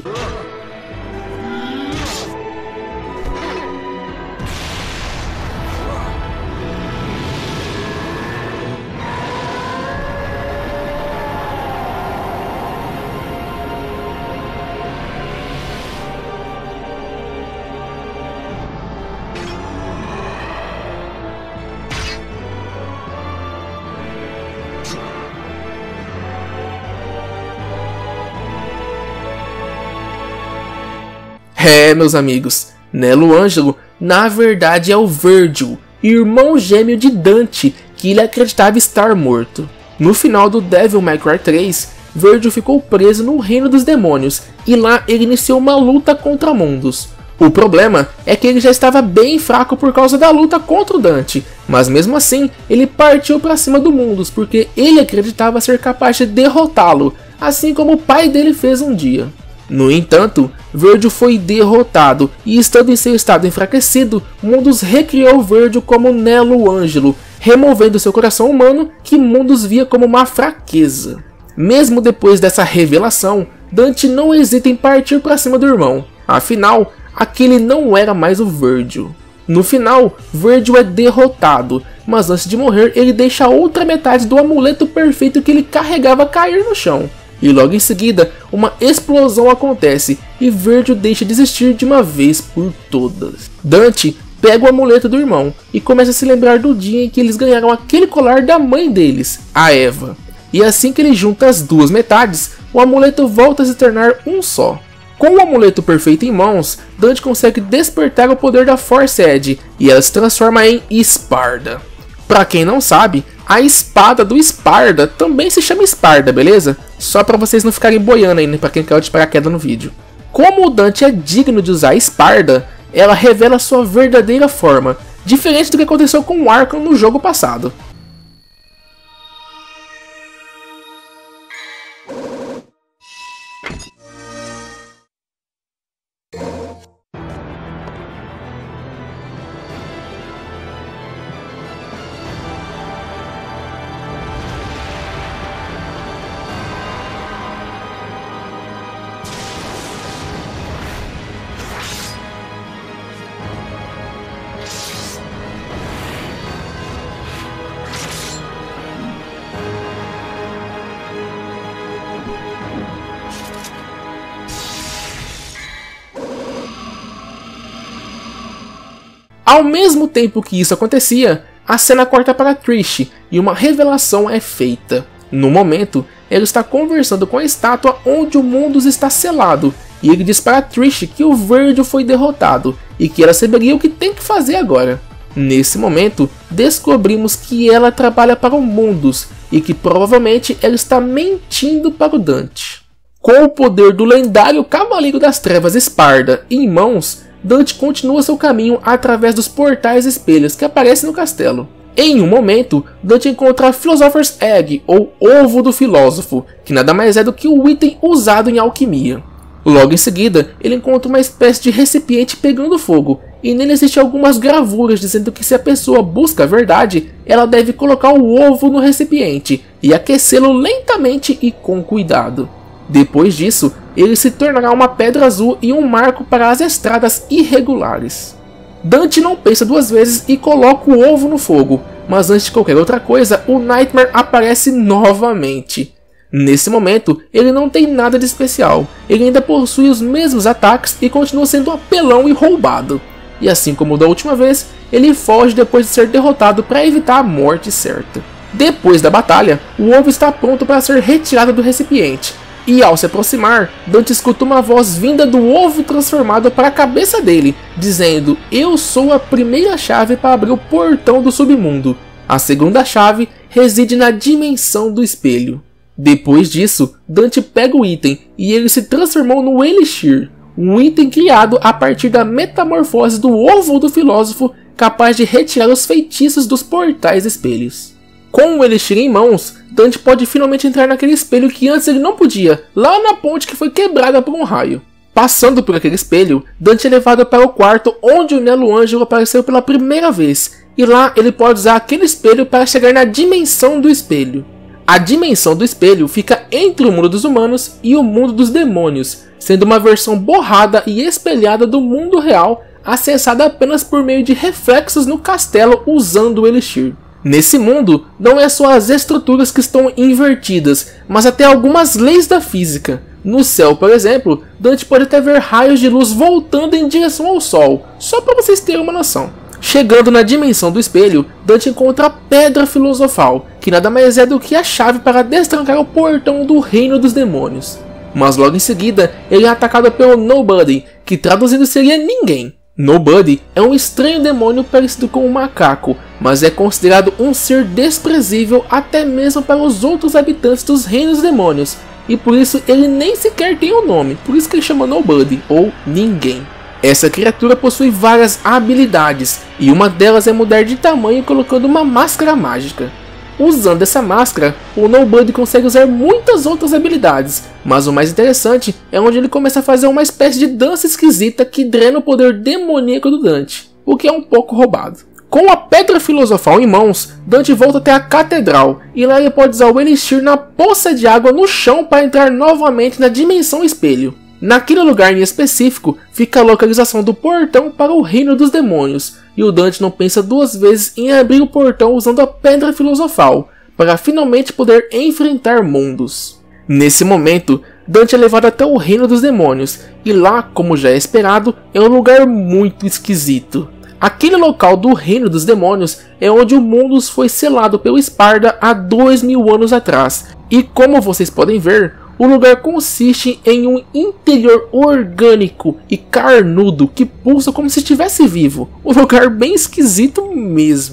Meus amigos, Nelo Ângelo na verdade é o Virgil, irmão gêmeo de Dante, que ele acreditava estar morto. No final do Devil May Cry 3, Virgil ficou preso no reino dos demônios, e lá ele iniciou uma luta contra Mundus. O problema é que ele já estava bem fraco por causa da luta contra o Dante, mas mesmo assim ele partiu para cima do Mundus porque ele acreditava ser capaz de derrotá-lo, assim como o pai dele fez um dia. No entanto, Virgil foi derrotado e, estando em seu estado enfraquecido, Mundus recriou Virgil como Nelo Ângelo, removendo seu coração humano que Mundus via como uma fraqueza. Mesmo depois dessa revelação, Dante não hesita em partir para cima do irmão, afinal, aquele não era mais o Virgil. No final, Virgil é derrotado, mas antes de morrer ele deixa a outra metade do amuleto perfeito que ele carregava cair no chão. E logo em seguida, uma explosão acontece e Virgil deixa de existir de uma vez por todas. Dante pega o amuleto do irmão e começa a se lembrar do dia em que eles ganharam aquele colar da mãe deles, a Eva. E assim que ele junta as duas metades, o amuleto volta a se tornar um só. Com o amuleto perfeito em mãos, Dante consegue despertar o poder da Force Edge e ela se transforma em Sparda. Pra quem não sabe, a espada do Sparda também se chama Sparda, beleza? Só pra vocês não ficarem boiando aí, né, pra quem caiu de paraquedas no vídeo. Como o Dante é digno de usar a Sparda, ela revela sua verdadeira forma, diferente do que aconteceu com o Arkham no jogo passado. Ao mesmo tempo que isso acontecia, a cena corta para Trish e uma revelação é feita. No momento, ela está conversando com a estátua onde o Mundus está selado, e ele diz para Trish que o Virgil foi derrotado e que ela saberia o que tem que fazer agora. Nesse momento, descobrimos que ela trabalha para o Mundus e que provavelmente ela está mentindo para o Dante. Com o poder do lendário Cavaleiro das Trevas Sparda em mãos, Dante continua seu caminho através dos portais espelhos que aparecem no castelo. Em um momento, Dante encontra a Philosopher's Egg, ou Ovo do Filósofo, que nada mais é do que o item usado em alquimia. Logo em seguida, ele encontra uma espécie de recipiente pegando fogo, e nele existem algumas gravuras dizendo que se a pessoa busca a verdade, ela deve colocar o ovo no recipiente e aquecê-lo lentamente e com cuidado. Depois disso, ele se tornará uma pedra azul e um marco para as estradas irregulares. Dante não pensa duas vezes e coloca o ovo no fogo, mas antes de qualquer outra coisa, o Nightmare aparece novamente. Nesse momento, ele não tem nada de especial, ele ainda possui os mesmos ataques e continua sendo apelão e roubado. E assim como da última vez, ele foge depois de ser derrotado para evitar a morte certa. Depois da batalha, o ovo está pronto para ser retirado do recipiente. E ao se aproximar, Dante escuta uma voz vinda do ovo transformado para a cabeça dele, dizendo: "Eu sou a primeira chave para abrir o portão do submundo. A segunda chave reside na dimensão do espelho." Depois disso, Dante pega o item e ele se transformou no Elixir, um item criado a partir da metamorfose do ovo do filósofo, capaz de retirar os feitiços dos portais espelhos. Com o Elixir em mãos, Dante pode finalmente entrar naquele espelho que antes ele não podia, lá na ponte que foi quebrada por um raio. Passando por aquele espelho, Dante é levado para o quarto onde o Nelo Ângelo apareceu pela primeira vez, e lá ele pode usar aquele espelho para chegar na dimensão do espelho. A dimensão do espelho fica entre o mundo dos humanos e o mundo dos demônios, sendo uma versão borrada e espelhada do mundo real, acessada apenas por meio de reflexos no castelo usando o Elixir. Nesse mundo, não é só as estruturas que estão invertidas, mas até algumas leis da física. No céu, por exemplo, Dante pode até ver raios de luz voltando em direção ao sol, só para vocês terem uma noção. Chegando na dimensão do espelho, Dante encontra a Pedra Filosofal, que nada mais é do que a chave para destrancar o portão do Reino dos Demônios. Mas logo em seguida, ele é atacado pelo Nobody, que traduzindo seria ninguém. Nobody é um estranho demônio parecido com um macaco, mas é considerado um ser desprezível até mesmo para os outros habitantes dos Reinos Demônios, e por isso ele nem sequer tem um nome, por isso que ele chama Nobody, ou Ninguém. Essa criatura possui várias habilidades, e uma delas é mudar de tamanho colocando uma máscara mágica. Usando essa máscara, o Nobody consegue usar muitas outras habilidades, mas o mais interessante é onde ele começa a fazer uma espécie de dança esquisita que drena o poder demoníaco do Dante, o que é um pouco roubado. Com a Pedra Filosofal em mãos, Dante volta até a Catedral, e lá ele pode usar o Elixir na poça de água no chão para entrar novamente na Dimensão Espelho. Naquele lugar em específico, fica a localização do portão para o Reino dos Demônios, e o Dante não pensa duas vezes em abrir o portão usando a Pedra Filosofal, para finalmente poder enfrentar Mundus. Nesse momento, Dante é levado até o Reino dos Demônios, e lá, como já é esperado, é um lugar muito esquisito. Aquele local do Reino dos Demônios é onde o Mundus foi selado pelo Sparda há 2000 anos atrás, e como vocês podem ver, o lugar consiste em um interior orgânico e carnudo que pulsa como se estivesse vivo. Um lugar bem esquisito mesmo.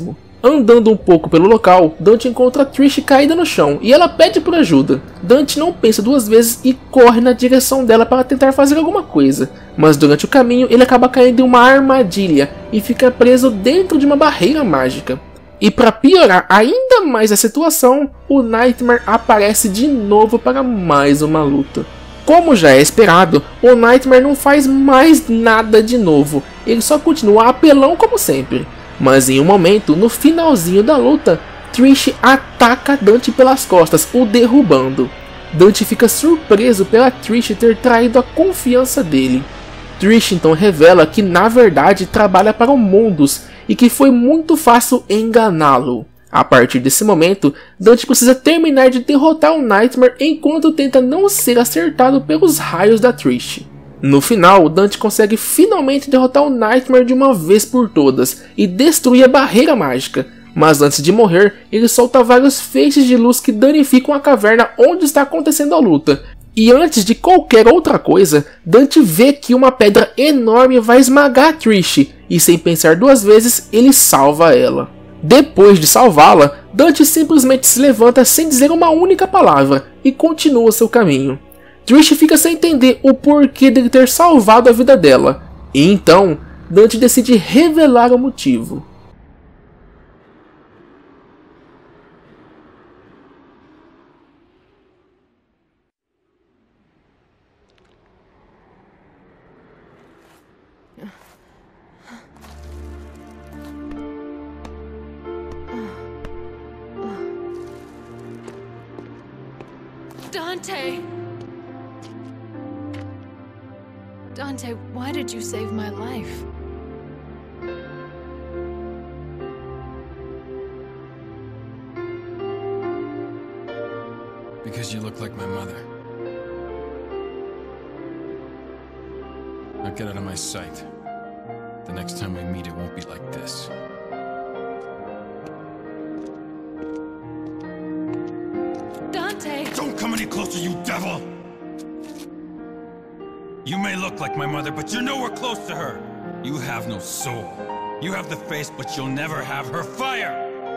Andando um pouco pelo local, Dante encontra Trish caída no chão e ela pede por ajuda. Dante não pensa duas vezes e corre na direção dela para tentar fazer alguma coisa, mas durante o caminho ele acaba caindo em uma armadilha e fica preso dentro de uma barreira mágica. E para piorar ainda mais a situação, o Nightmare aparece de novo para mais uma luta. Como já é esperado, o Nightmare não faz mais nada de novo, ele só continua apelão como sempre. Mas em um momento, no finalzinho da luta, Trish ataca Dante pelas costas, o derrubando. Dante fica surpreso pela Trish ter traído a confiança dele. Trish então revela que na verdade trabalha para o Mundus e que foi muito fácil enganá-lo. A partir desse momento, Dante precisa terminar de derrotar o Nightmare enquanto tenta não ser acertado pelos raios da Trish. No final, Dante consegue finalmente derrotar o Nightmare de uma vez por todas e destruir a barreira mágica, mas antes de morrer, ele solta vários feixes de luz que danificam a caverna onde está acontecendo a luta. E antes de qualquer outra coisa, Dante vê que uma pedra enorme vai esmagar a Trish, e sem pensar duas vezes, ele salva ela. Depois de salvá-la, Dante simplesmente se levanta sem dizer uma única palavra e continua seu caminho. Trish fica sem entender o porquê dele ter salvado a vida dela, e então Dante decide revelar o motivo. Dante! Dante, why did you save my life? Because you look like my mother. Now get out of my sight. The next time we meet, it won't be like this. Dante! Don't come any closer, you devil! You may look like my mother, but you're nowhere close to her. You have no soul. You have the face, but you'll never have her fire!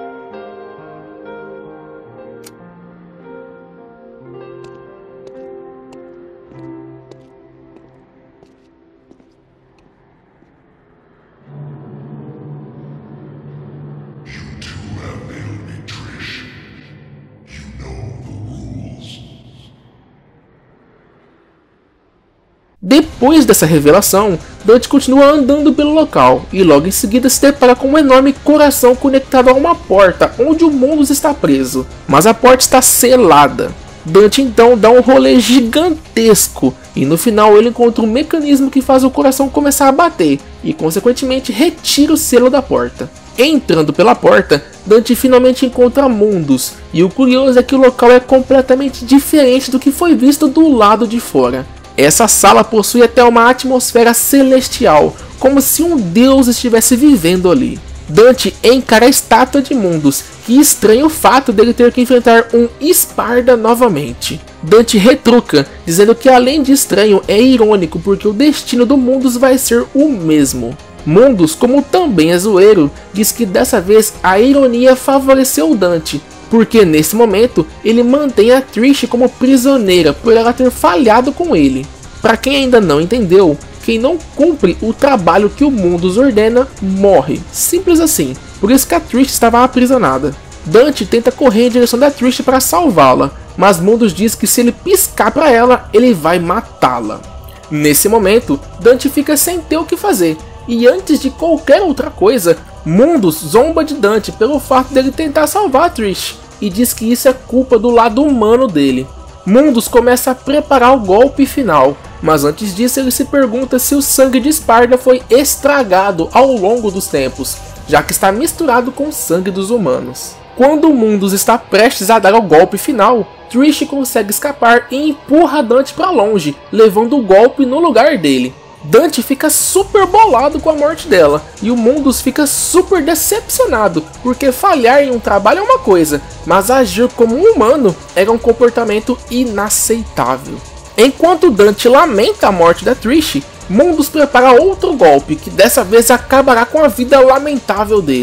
Depois dessa revelação, Dante continua andando pelo local e logo em seguida se depara com um enorme coração conectado a uma porta onde o Mundus está preso, mas a porta está selada. Dante então dá um rolê gigantesco e no final ele encontra um mecanismo que faz o coração começar a bater e consequentemente retira o selo da porta. Entrando pela porta, Dante finalmente encontra Mundus e o curioso é que o local é completamente diferente do que foi visto do lado de fora. Essa sala possui até uma atmosfera celestial, como se um deus estivesse vivendo ali. Dante encara a estátua de Mundus e estranha o fato dele ter que enfrentar um Sparda novamente. Dante retruca, dizendo que além de estranho é irônico porque o destino do Mundus vai ser o mesmo. Mundus, como também é zoeiro, diz que dessa vez a ironia favoreceu Dante, porque nesse momento ele mantém a Trish como prisioneira por ela ter falhado com ele. Para quem ainda não entendeu, quem não cumpre o trabalho que o Mundus ordena, morre. Simples assim, por isso que a Trish estava aprisionada. Dante tenta correr em direção da Trish para salvá-la, mas Mundus diz que se ele piscar para ela, ele vai matá-la. Nesse momento, Dante fica sem ter o que fazer, e antes de qualquer outra coisa, Mundus zomba de Dante pelo fato dele tentar salvar a Trish, e diz que isso é culpa do lado humano dele. Mundus começa a preparar o golpe final, mas antes disso ele se pergunta se o sangue de Sparda foi estragado ao longo dos tempos, já que está misturado com o sangue dos humanos. Quando Mundus está prestes a dar o golpe final, Trish consegue escapar e empurra Dante para longe, levando o golpe no lugar dele. Dante fica super bolado com a morte dela, e o Mundus fica super decepcionado, porque falhar em um trabalho é uma coisa, mas agir como um humano era um comportamento inaceitável. Enquanto Dante lamenta a morte da Trish, Mundus prepara outro golpe, que dessa vez acabará com a vida lamentável dele.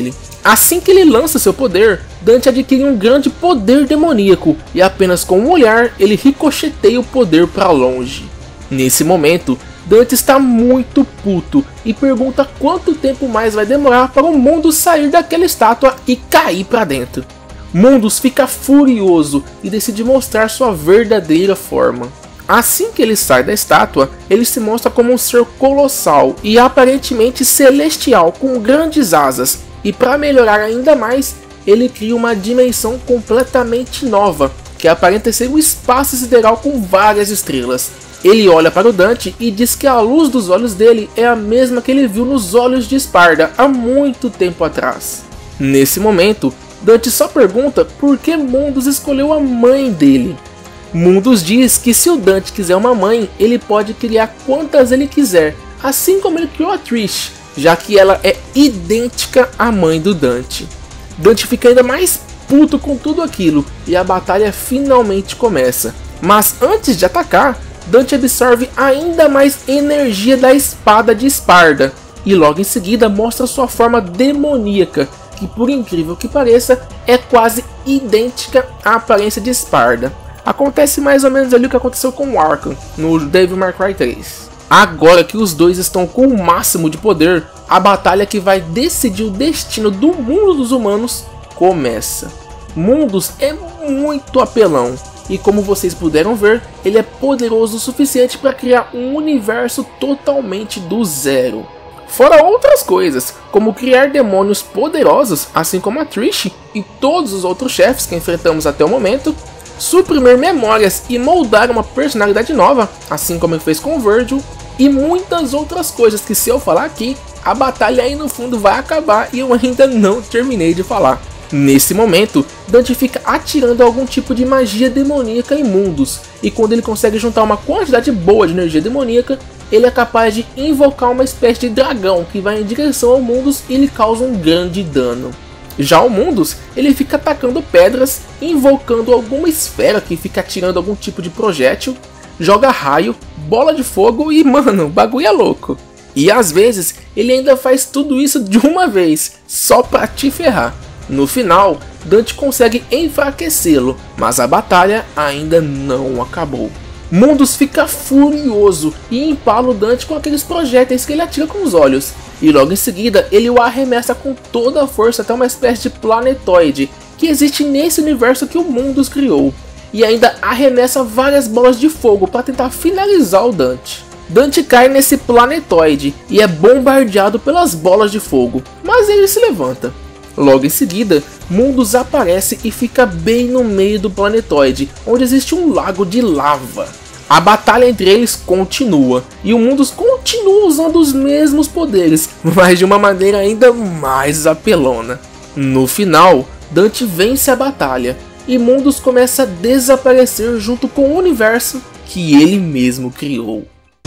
Assim que ele lança seu poder, Dante adquire um grande poder demoníaco e apenas com um olhar ele ricocheteia o poder para longe. Nesse momento, Dante está muito puto e pergunta quanto tempo mais vai demorar para o Mundus sair daquela estátua e cair para dentro. Mundus fica furioso e decide mostrar sua verdadeira forma. Assim que ele sai da estátua, ele se mostra como um ser colossal e aparentemente celestial com grandes asas, e para melhorar ainda mais, ele cria uma dimensão completamente nova, que aparenta ser um espaço sideral com várias estrelas. Ele olha para o Dante e diz que a luz dos olhos dele é a mesma que ele viu nos olhos de Sparda há muito tempo atrás. Nesse momento, Dante só pergunta por que Mundus escolheu a mãe dele. Mundus diz que se o Dante quiser uma mãe, ele pode criar quantas ele quiser, assim como ele criou a Trish, já que ela é idêntica à mãe do Dante. Dante fica ainda mais puto com tudo aquilo e a batalha finalmente começa. Mas antes de atacar, Dante absorve ainda mais energia da espada de Sparda e logo em seguida mostra sua forma demoníaca, que por incrível que pareça é quase idêntica à aparência de Sparda. Acontece mais ou menos ali o que aconteceu com o Arkham no Devil May Cry 3. Agora que os dois estão com o máximo de poder, a batalha que vai decidir o destino do mundo dos humanos começa. Mundus é muito apelão e, como vocês puderam ver, ele é poderoso o suficiente para criar um universo totalmente do zero. Fora outras coisas, como criar demônios poderosos, assim como a Trish e todos os outros chefes que enfrentamos até o momento, suprimir memórias e moldar uma personalidade nova, assim como ele fez com o Virgil, e muitas outras coisas que, se eu falar aqui, a batalha aí no fundo vai acabar e eu ainda não terminei de falar. Nesse momento, Dante fica atirando algum tipo de magia demoníaca em Mundus, e quando ele consegue juntar uma quantidade boa de energia demoníaca, ele é capaz de invocar uma espécie de dragão que vai em direção ao Mundus e lhe causa um grande dano. Já o Mundus, ele fica atacando pedras, invocando alguma esfera que fica atirando algum tipo de projétil, joga raio, bola de fogo e, mano, o bagulho é louco. E às vezes, ele ainda faz tudo isso de uma vez, só pra te ferrar. No final, Dante consegue enfraquecê-lo, mas a batalha ainda não acabou. Mundus fica furioso e empala o Dante com aqueles projéteis que ele atira com os olhos. E logo em seguida, ele o arremessa com toda a força até uma espécie de planetoide que existe nesse universo que o Mundus criou. E ainda arremessa várias bolas de fogo para tentar finalizar o Dante. Dante cai nesse planetoide e é bombardeado pelas bolas de fogo, mas ele se levanta. Logo em seguida, Mundus aparece e fica bem no meio do planetoide, onde existe um lago de lava. A batalha entre eles continua, e o Mundus continua usando os mesmos poderes, mas de uma maneira ainda mais apelona. No final, Dante vence a batalha, e Mundus começa a desaparecer junto com o universo que ele mesmo criou.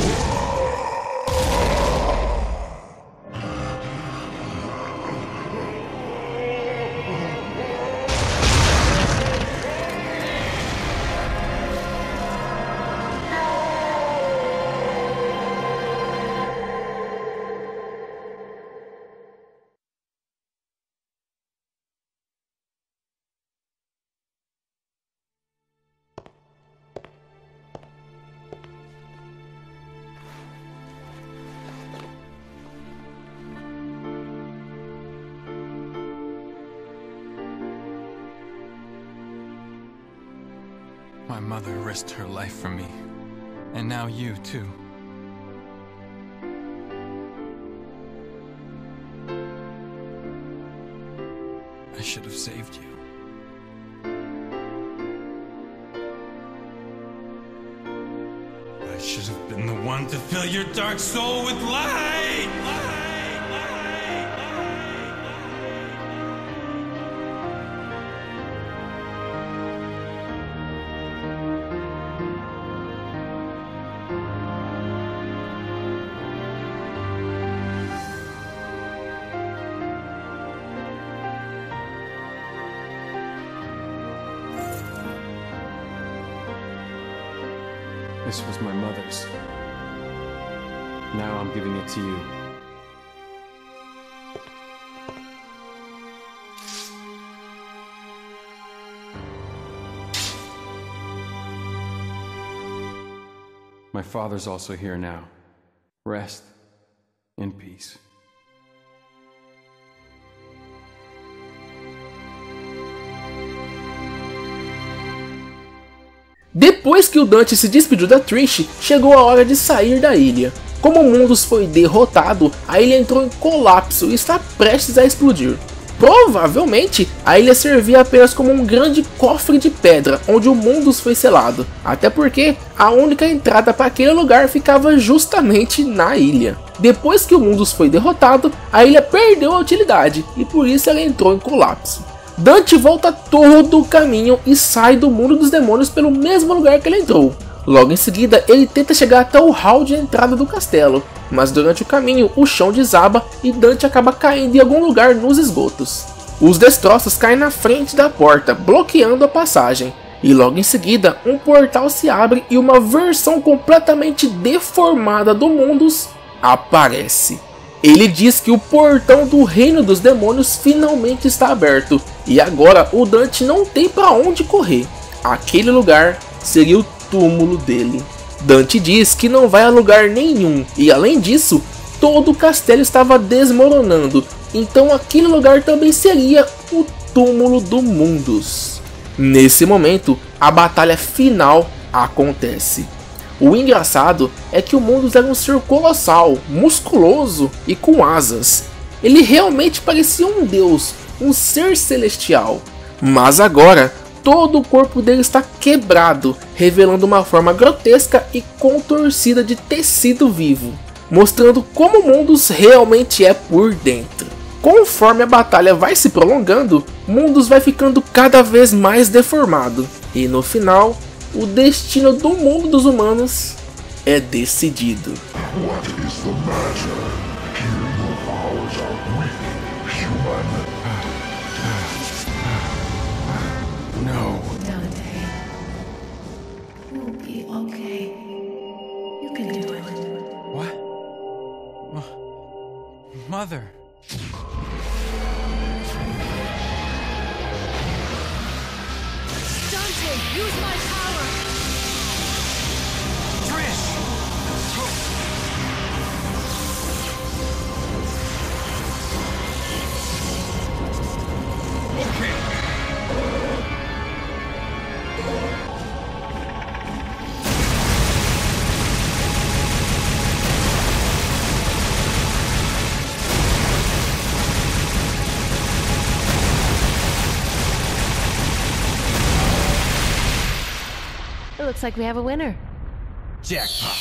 My mother risked her life for me, and now you too. I should have saved you. I should have been the one to fill your dark soul with light! This was my mother's. Now I'm giving it to you. My father's also here now. Rest in peace. Depois que o Dante se despediu da Trish, chegou a hora de sair da ilha. Como o Mundus foi derrotado, a ilha entrou em colapso e está prestes a explodir. Provavelmente, a ilha servia apenas como um grande cofre de pedra, onde o Mundus foi selado, até porque a única entrada para aquele lugar ficava justamente na ilha. Depois que o Mundus foi derrotado, a ilha perdeu a utilidade, e por isso ela entrou em colapso. Dante volta todo o caminho e sai do mundo dos demônios pelo mesmo lugar que ele entrou. Logo em seguida, ele tenta chegar até o hall de entrada do castelo, mas durante o caminho o chão desaba e Dante acaba caindo em algum lugar nos esgotos. Os destroços caem na frente da porta, bloqueando a passagem, e logo em seguida um portal se abre e uma versão completamente deformada do Mundus aparece. Ele diz que o portão do reino dos demônios finalmente está aberto, e agora o Dante não tem para onde correr. Aquele lugar seria o túmulo dele. Dante diz que não vai a lugar nenhum, e além disso, todo o castelo estava desmoronando, então aquele lugar também seria o túmulo do Mundus. Nesse momento, a batalha final acontece. O engraçado é que o Mundus era um ser colossal, musculoso e com asas. Ele realmente parecia um deus, um ser celestial. Mas agora, todo o corpo dele está quebrado, revelando uma forma grotesca e contorcida de tecido vivo, mostrando como o Mundus realmente é por dentro. Conforme a batalha vai se prolongando, Mundus vai ficando cada vez mais deformado, e no final, o destino do mundo dos humanos é decidido. What is the matter? Your powers are weak, human. No. Dante. You'll be okay. You can do it. What? Mother. Dante, use my power! Trish! Okay. It looks like we have a winner. Jackpot.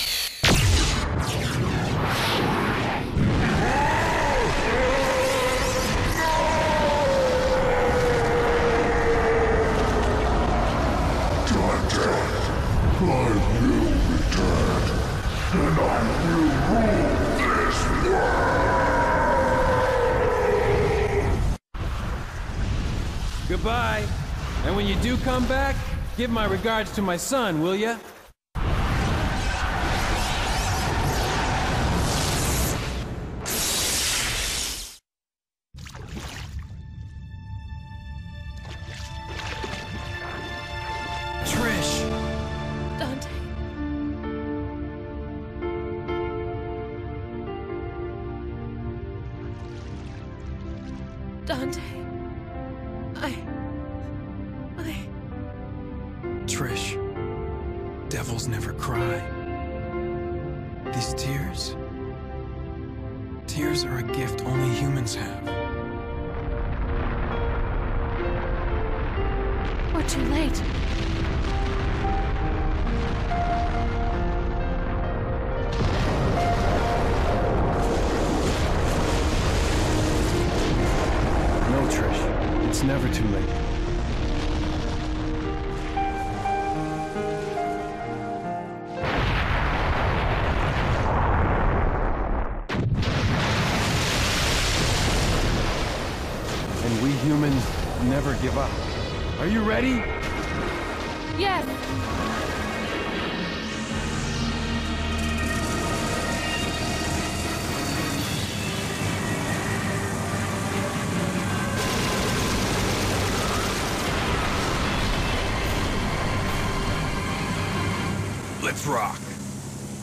Dante, I will return, and I will rule this world. Goodbye. And when you do come back, give my regards to my son, will ya? Trish! Dante. Dante. Trish, devils never cry. These tears are a gift only humans have. We're too late. No, Trish, it's never too late. And we humans never give up. Are you ready? Yes! Let's rock.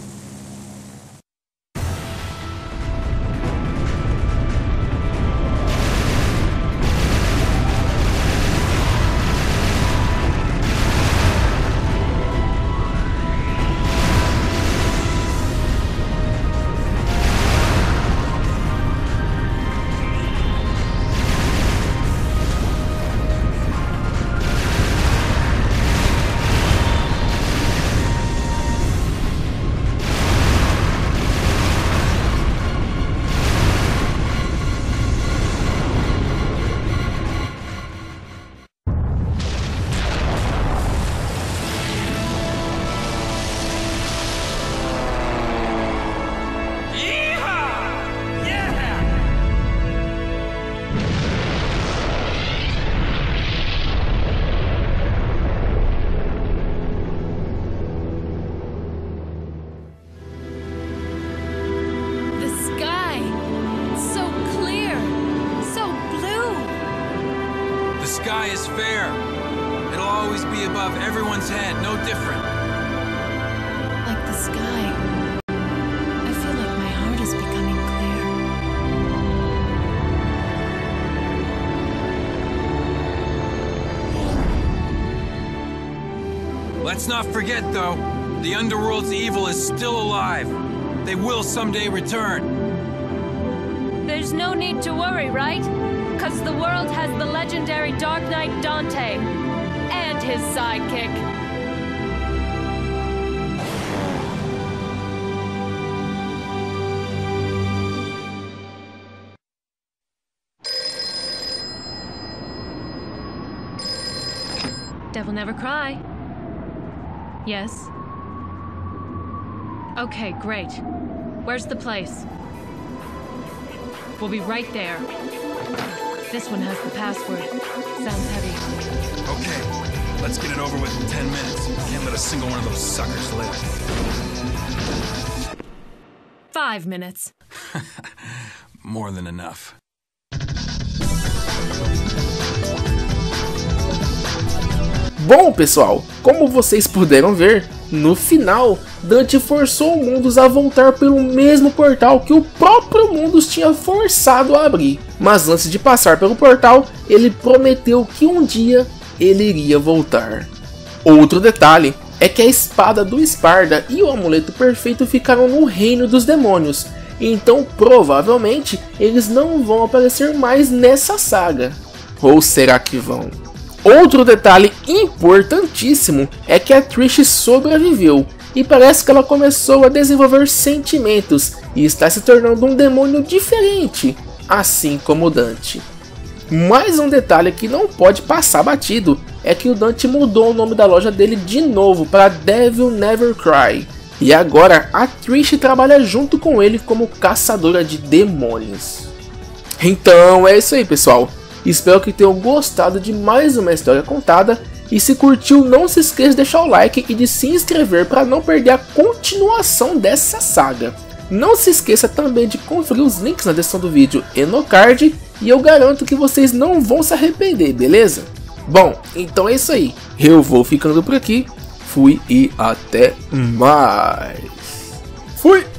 everyone's head, no different. Like the sky. I feel like my heart is becoming clear. Let's not forget, though, the Underworld's evil is still alive. They will someday return. There's no need to worry, right? 'Cause the world has the legendary Dark Knight Dante and his sidekick. Devil never cry. Yes? Okay, great. Where's the place? We'll be right there. This one has the password. Sounds heavy. Okay, let's get it over with in 10 minutes. Can't let a single one of those suckers live. 5 minutes. More than enough. Bom, pessoal, como vocês puderam ver, no final, Dante forçou o Mundus a voltar pelo mesmo portal que o próprio Mundus tinha forçado a abrir. Mas antes de passar pelo portal, ele prometeu que um dia ele iria voltar. Outro detalhe é que a espada do Sparda e o amuleto perfeito ficaram no reino dos demônios, então provavelmente eles não vão aparecer mais nessa saga. Ou será que vão? Outro detalhe importantíssimo é que a Trish sobreviveu e parece que ela começou a desenvolver sentimentos e está se tornando um demônio diferente, assim como o Dante. Mais um detalhe que não pode passar batido é que o Dante mudou o nome da loja dele de novo para Devil Never Cry, e agora a Trish trabalha junto com ele como caçadora de demônios. Então é isso aí, pessoal. Espero que tenham gostado de mais uma história contada, e se curtiu, não se esqueça de deixar o like e de se inscrever para não perder a continuação dessa saga. Não se esqueça também de conferir os links na descrição do vídeo e no card, e eu garanto que vocês não vão se arrepender, beleza? Bom, então é isso aí, eu vou ficando por aqui, fui e até mais. Fui!